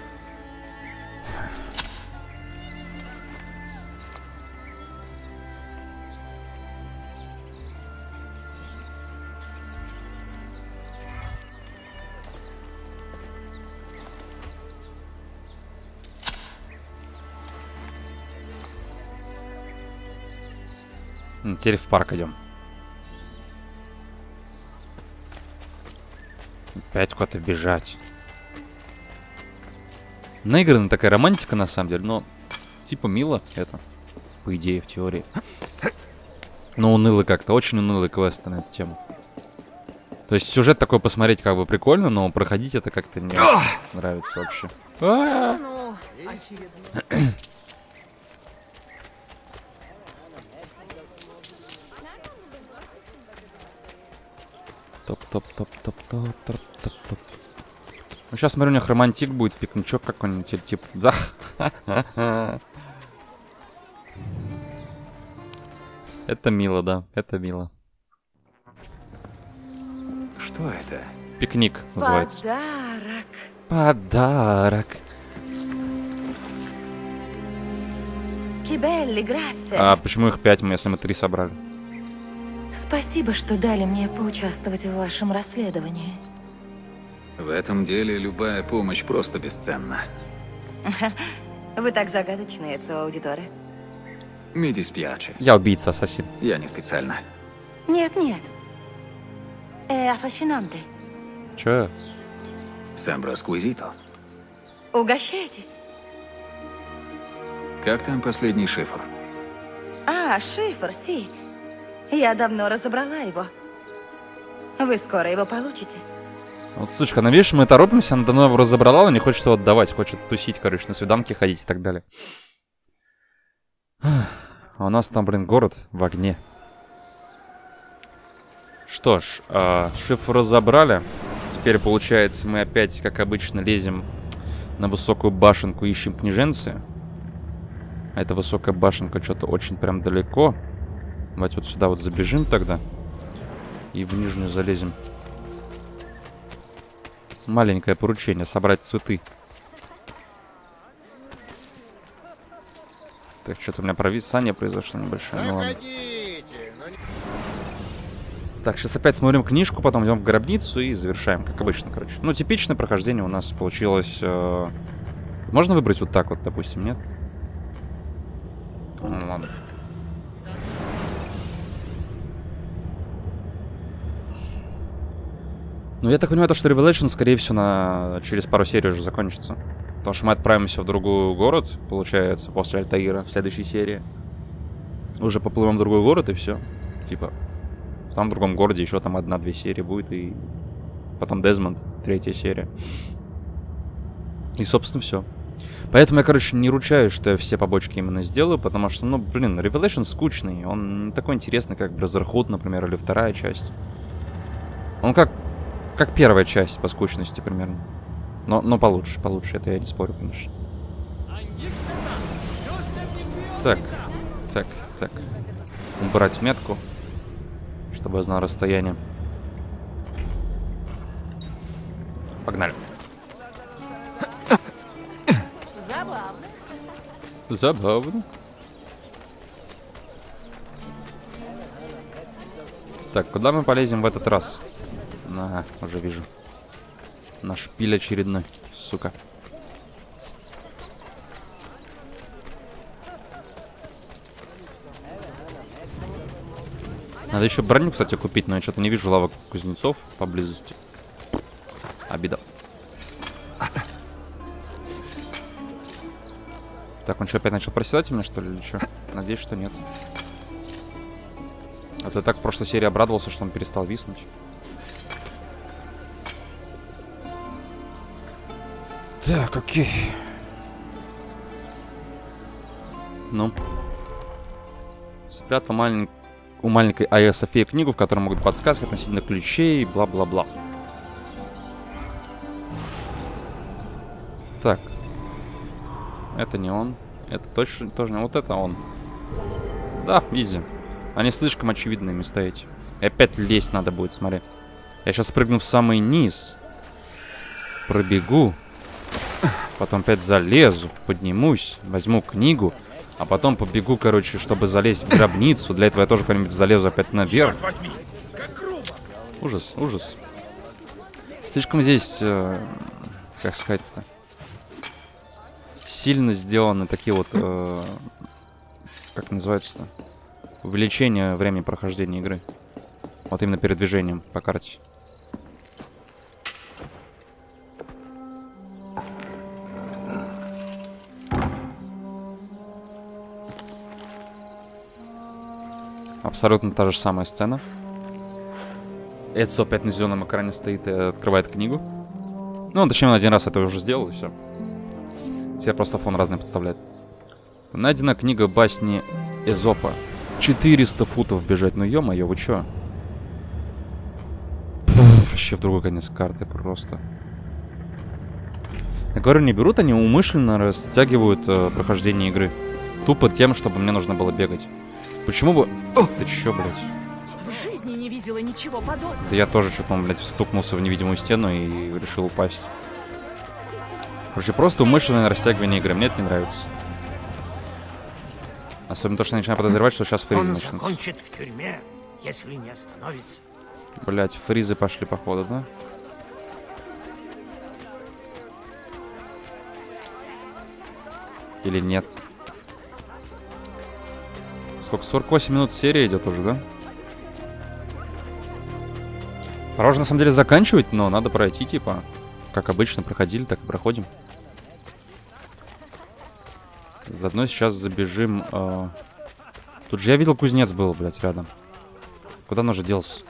[SPEAKER 4] Теперь в парк идем. Опять куда-то бежать. Наиграна такая романтика, на самом деле, но типа мило это, по идее, в теории. Но унылый как-то, очень унылый квест на эту тему. То есть сюжет такой посмотреть как бы прикольно, но проходить это как-то не нравится вообще.
[SPEAKER 17] Ну, очевидно.
[SPEAKER 4] Топ-топ-топ-топ-топ-топ-топ. Ну, сейчас, смотрю, у них романтик будет, пикничок какой-нибудь, или типа, да. Это мило, да, это мило.
[SPEAKER 7] Что это?
[SPEAKER 4] Пикник называется.
[SPEAKER 2] Подарок.
[SPEAKER 4] Подарок.
[SPEAKER 2] Кибелли, грация.
[SPEAKER 4] А почему их пять, мы, если мы три собрали?
[SPEAKER 2] Спасибо, что дали мне поучаствовать в вашем расследовании.
[SPEAKER 3] В этом деле любая помощь просто бесценна.
[SPEAKER 2] Вы так загадочны, Эцио Аудиторе.
[SPEAKER 3] Mi dispiace.
[SPEAKER 4] Я убийца, ассасин.
[SPEAKER 3] Я не специально.
[SPEAKER 2] Нет, нет. È affascinante.
[SPEAKER 4] Чё?
[SPEAKER 3] Sembra squisito.
[SPEAKER 2] Угощайтесь.
[SPEAKER 3] Как там последний шифр?
[SPEAKER 2] А, шифр, си. Я давно разобрала его. Вы скоро его получите.
[SPEAKER 4] Вот, сучка, она, видишь, мы торопимся, она давно его разобрала, она не хочет его отдавать, хочет тусить, короче, на свиданки ходить и так далее. А у нас там, блин, город в огне. Что ж, э, шифр разобрали. Теперь, получается, мы опять, как обычно, лезем на высокую башенку, ищем княженцы. А эта высокая башенка что-то очень прям далеко. Давайте вот сюда вот забежим тогда. И в нижнюю залезем. Маленькое поручение, собрать цветы. Так, что-то у меня провисание произошло небольшое. Ну, ладно. Так, сейчас опять смотрим книжку, потом идем в гробницу и завершаем, как обычно, короче. Ну, типичное прохождение у нас получилось. Э... Можно выбрать вот так вот, допустим, нет? Ну, ладно. Ну, я так понимаю, то, что Revelation, скорее всего, на... через пару серий уже закончится. Потому что мы отправимся в другой город, получается, после Альтаира в следующей серии. Уже поплывем в другой город, и все. Типа, в там в другом городе еще там одна-две серии будет, и потом Дезмонд, третья серия. И, собственно, все. Поэтому я, короче, не ручаюсь, что я все побочки именно сделаю, потому что, ну, блин, Revelation скучный. Он не такой интересный, как Brotherhood, например, или вторая часть. Он как, как первая часть по скучности примерно. Но, но получше, получше, это я не спорю, конечно. Так, так, так. Убрать метку, чтобы я знал расстояние. Погнали.
[SPEAKER 17] Забавно.
[SPEAKER 4] Забавно. Так, куда мы полезем в этот раз? Ага, уже вижу. Наш шпиль очередной, сука. Надо еще броню, кстати, купить, но я что-то не вижу лавок кузнецов поблизости. Обида. Так, он что, опять начал проседать у меня, что ли, или что? Надеюсь, что нет. А то я так в прошлой серии обрадовался, что он перестал виснуть. Так, окей. Ну. Спрятал малень... у маленькой Айя София книгу, в которой могут подсказки относительно ключей, бла-бла-бла. Так. Это не он. Это точно тоже не... Вот это он. Да, изи. Они слишком очевидные места эти. И опять лезть надо будет, смотри. Я сейчас прыгну в самый низ. Пробегу. Потом опять залезу. Поднимусь. Возьму книгу. А потом побегу, короче, чтобы залезть в гробницу. Для этого я тоже куда-нибудь залезу опять наверх. Ужас, ужас. Слишком здесь... Э, как сказать-то? Сильно сделаны такие вот... Э, как называется-то? Увеличение времени прохождения игры. Вот именно передвижением по карте. Абсолютно та же самая сцена. Эдсо опять на зеленом экране стоит и открывает книгу. Ну, точнее, он один раз это уже сделал, и все. Тебе просто фон разный подставляет. Найдена книга басни Эзопа. четыреста футов бежать. Ну, ё-моё, вы чё? Пфф, вообще в другой конец карты просто. Я говорю, не берут, они умышленно растягивают э, прохождение игры. Тупо тем, чтобы мне нужно было бегать. Почему бы... О, ты чё, блядь?
[SPEAKER 17] В жизни не видела ничего подобного.
[SPEAKER 4] Да я тоже что-то, блядь, стукнулся в невидимую стену и решил упасть. Короче, просто умышленное растягивание игры. Мне это не нравится. Особенно то, что я начинаю подозревать, что сейчас фризы начнутся.
[SPEAKER 16] Он закончит в тюрьме, если не остановится.
[SPEAKER 4] Блять, фризы пошли, походу, да? Или нет? Сколько? сорок восемь минут серия идет уже, да? Пора уже на самом деле заканчивать, но надо пройти, типа. Как обычно проходили, так и проходим. Заодно сейчас забежим. Э... Тут же я видел, кузнец был, блядь, рядом. Куда он уже делся?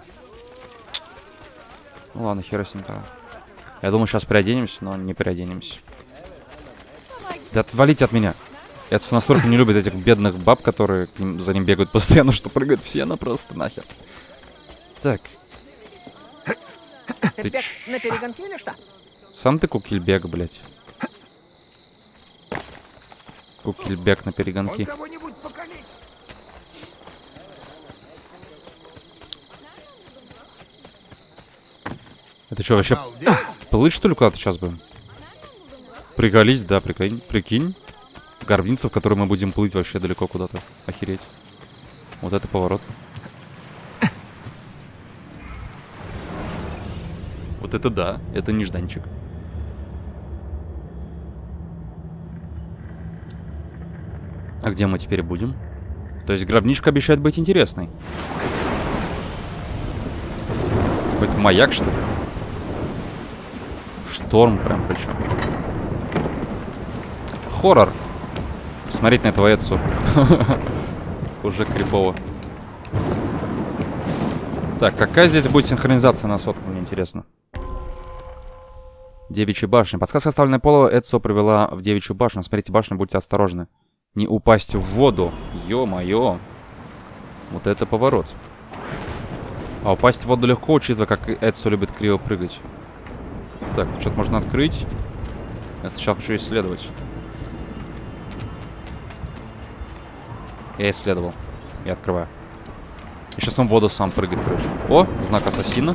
[SPEAKER 4] Ну ладно, хера с ним тогда. Я думаю, сейчас переоденемся, но не переоденемся. Да отвалите от меня. Это настолько не любит этих бедных баб, которые к ним, за ним бегают постоянно, что прыгают в сено просто нахер. Так.
[SPEAKER 13] Ты бег на перегонке или что?
[SPEAKER 4] Сам ты кукильбег, блядь. Кукильбег на перегонки. Это что, вообще плыть, что ли, куда-то сейчас будем? Приколись, да, прикинь. Прикинь. Гробница, в которой мы будем плыть вообще далеко куда-то. Охереть. Вот это поворот. Вот это да, это нежданчик. А где мы теперь будем? То есть гробничка обещает быть интересной. Какой-то маяк, что ли? шторм прям причем. Хоррор. Смотреть на этого Эдсу. Уже крипово. Так, какая здесь будет синхронизация на сотку, мне интересно. Девичья башня. Подсказка, оставленная Поло, Эдсо привела в девичью башню. Смотрите, башню, будьте осторожны. Не упасть в воду. Ё-моё. Вот это поворот. А упасть в воду легко, учитывая, как Эдсо любит криво прыгать. Так, что-то можно открыть. Я сначала хочу исследовать. Я исследовал. Я открываю. И сейчас он в воду сам прыгает, короче. О, знак ассасина.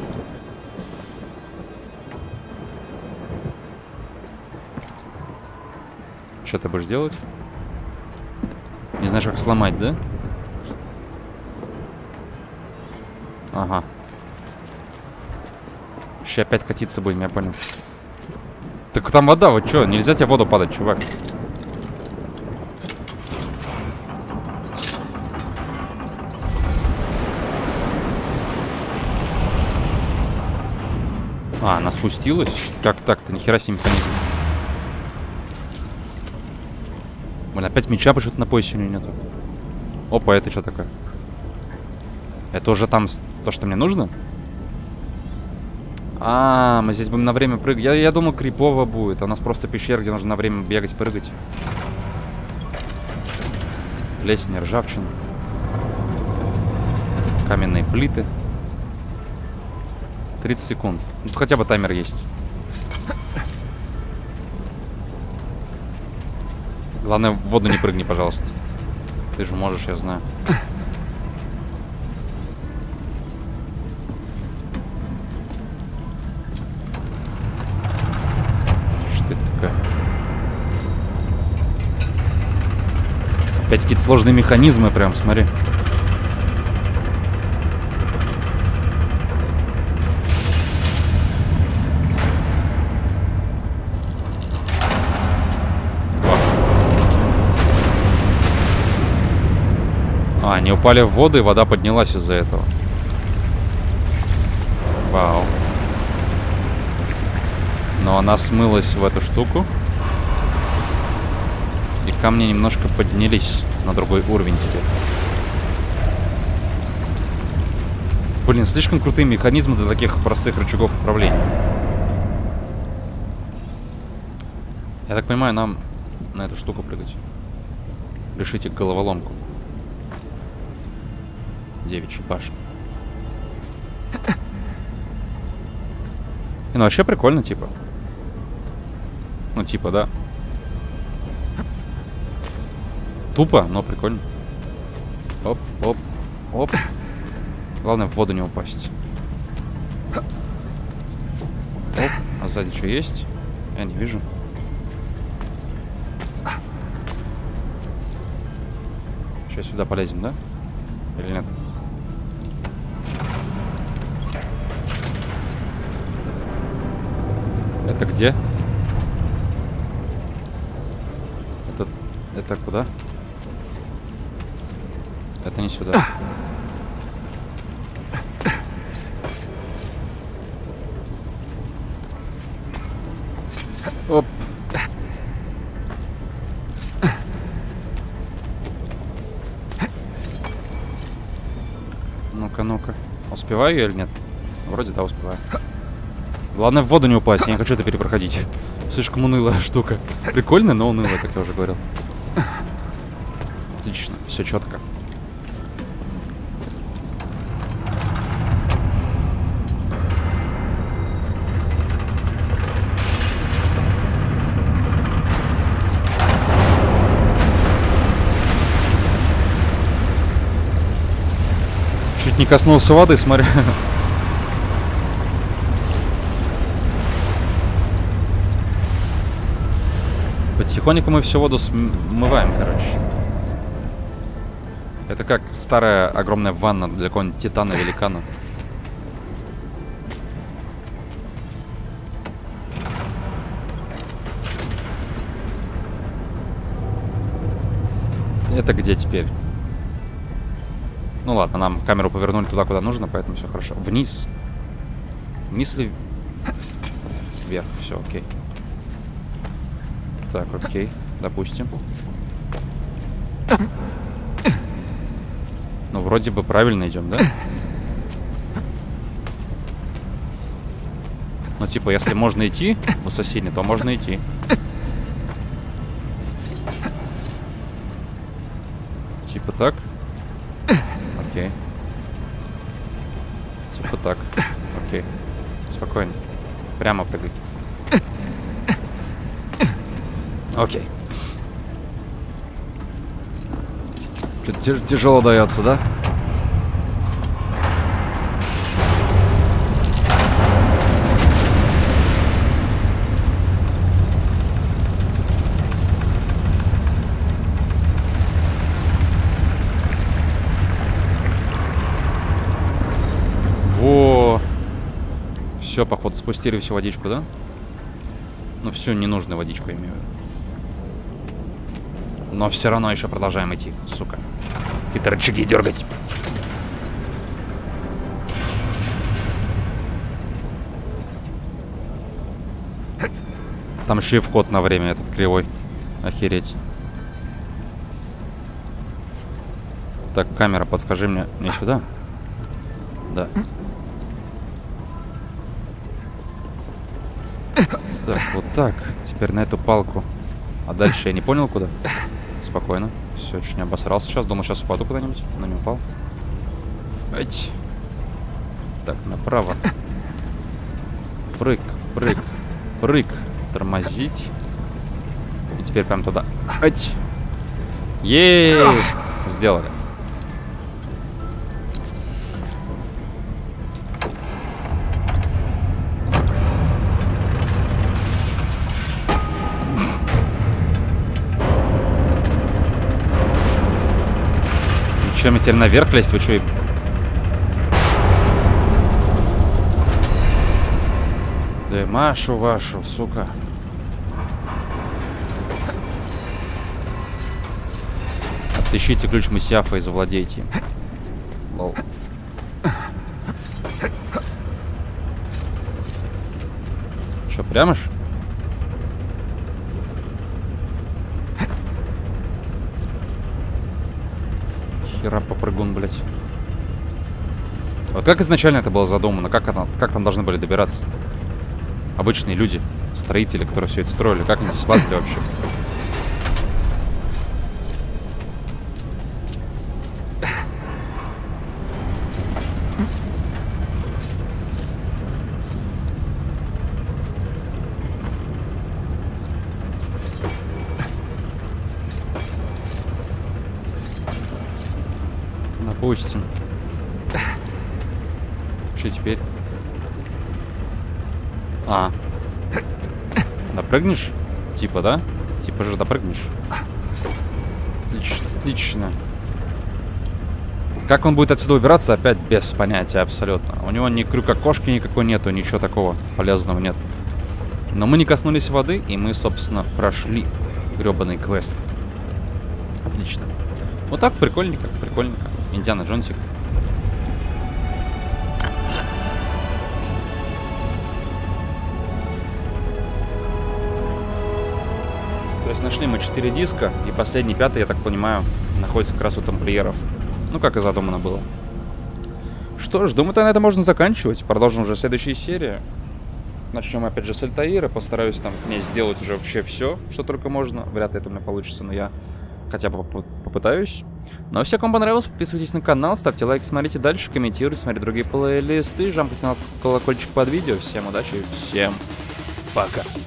[SPEAKER 4] Что ты будешь делать? Не знаешь, как сломать, да? Ага. Сейчас опять катиться будем, я понял. Так там вода, вот что? Нельзя тебе в воду падать, чувак. А, она спустилась? Как так-то? Нихера себе механизм. Блин, опять меча почему-то на поясе у нее нету. Опа, это что такое? Это уже там то, что мне нужно? А, мы здесь будем на время прыгать. Я, я думал, крипово будет. А у нас просто пещера, где нужно на время бегать, прыгать. Плесень, ржавчина. Каменные плиты. тридцать секунд. Ну, тут хотя бы таймер есть. Главное, в воду не прыгни, пожалуйста. Ты же можешь, я знаю. Что это такое? Опять какие-то сложные механизмы, прям, смотри. А, они упали в воду, и вода поднялась из-за этого. Вау. Но она смылась в эту штуку. И камни немножко поднялись на другой уровень теперь. Блин, слишком крутые механизмы для таких простых рычагов управления. Я так понимаю, нам на эту штуку прыгать. Решите головоломку. Девичья башня. И ну вообще прикольно, типа. Ну, типа, да. Тупо, но прикольно. Оп, оп, оп. Главное, в воду не упасть. Оп. А сзади что есть? Я не вижу. Сейчас сюда полезем, да? Или нет? Это где? Это... Это куда? Это не сюда. Оп. Ну-ка, ну-ка. Успеваю я или нет? Вроде да, успеваю. Главное, в воду не упасть. Я не хочу это перепроходить. Слишком унылая штука. Прикольная, но унылая, как я уже говорил. Отлично. Все четко. Чуть не коснулся воды, смотри. Потихоньку мы всю воду смываем, короче. Это как старая огромная ванна для какого-нибудь титана-великана. Это где теперь? Ну ладно, нам камеру повернули туда, куда нужно, поэтому все хорошо. Вниз. Вниз ли... вверх. Все, окей. Так, окей. Допустим. Ну, вроде бы правильно идем, да? Ну, типа, если можно идти в ассасине, то можно идти. Типа так. Окей. Типа так. Окей. Спокойно. Прямо прыгай. Окей. Что-то тяжело дается, да? Во! Все, походу, спустили всю водичку, да? Ну, всю ненужную водичку, я имею в виду. Но все равно еще продолжаем идти, сука. Какие-то рычаги дергать. Там еще и вход на время этот кривой. Охереть. Так, камера, подскажи мне. Мне сюда? Да. Так, вот так. Теперь на эту палку. А дальше я не понял, куда. Спокойно. Все, чуть не обосрался сейчас. Думал, сейчас упаду куда-нибудь. Но не упал. Эть. Так, направо. Прыг, прыг, прыг. Тормозить. И теперь прям туда. Эть. Ей! Сделали. Че, мне теперь наверх лезть? Вы че? Да Машу вашу, сука. Отыщите ключ Масьяфа и завладейте им. Лол. Че, прямо ж? Хера попрыгун, блять. Вот как изначально это было задумано? Как, это, как там должны были добираться? Обычные люди, строители, которые все это строили. Как они здесь лазили вообще? Допустим. Что теперь? А. Допрыгнешь? Типа, да? Типа же допрыгнешь. Отлично, отлично. Как он будет отсюда убираться, опять без понятия абсолютно. У него ни крюка кошки никакой нету, ничего такого полезного нет. Но мы не коснулись воды, и мы, собственно, прошли гребаный квест. Отлично. Вот так прикольненько, прикольненько. Индиана Джонсик. То есть нашли мы четыре диска, и последний, пятый, я так понимаю, находится как раз у тамплиеров. Ну, как и задумано было. Что ж, думаю, на это можно заканчивать. Продолжим уже в следующей серии. Начнем опять же с Альтаира. Постараюсь там мне сделать уже вообще все, что только можно. Вряд ли это у меня получится, но я хотя бы попытаюсь. Ну а если вам понравилось, подписывайтесь на канал, ставьте лайк, смотрите дальше, комментируйте, смотрите другие плейлисты, жамкайте на колокольчик под видео. Всем удачи и всем пока.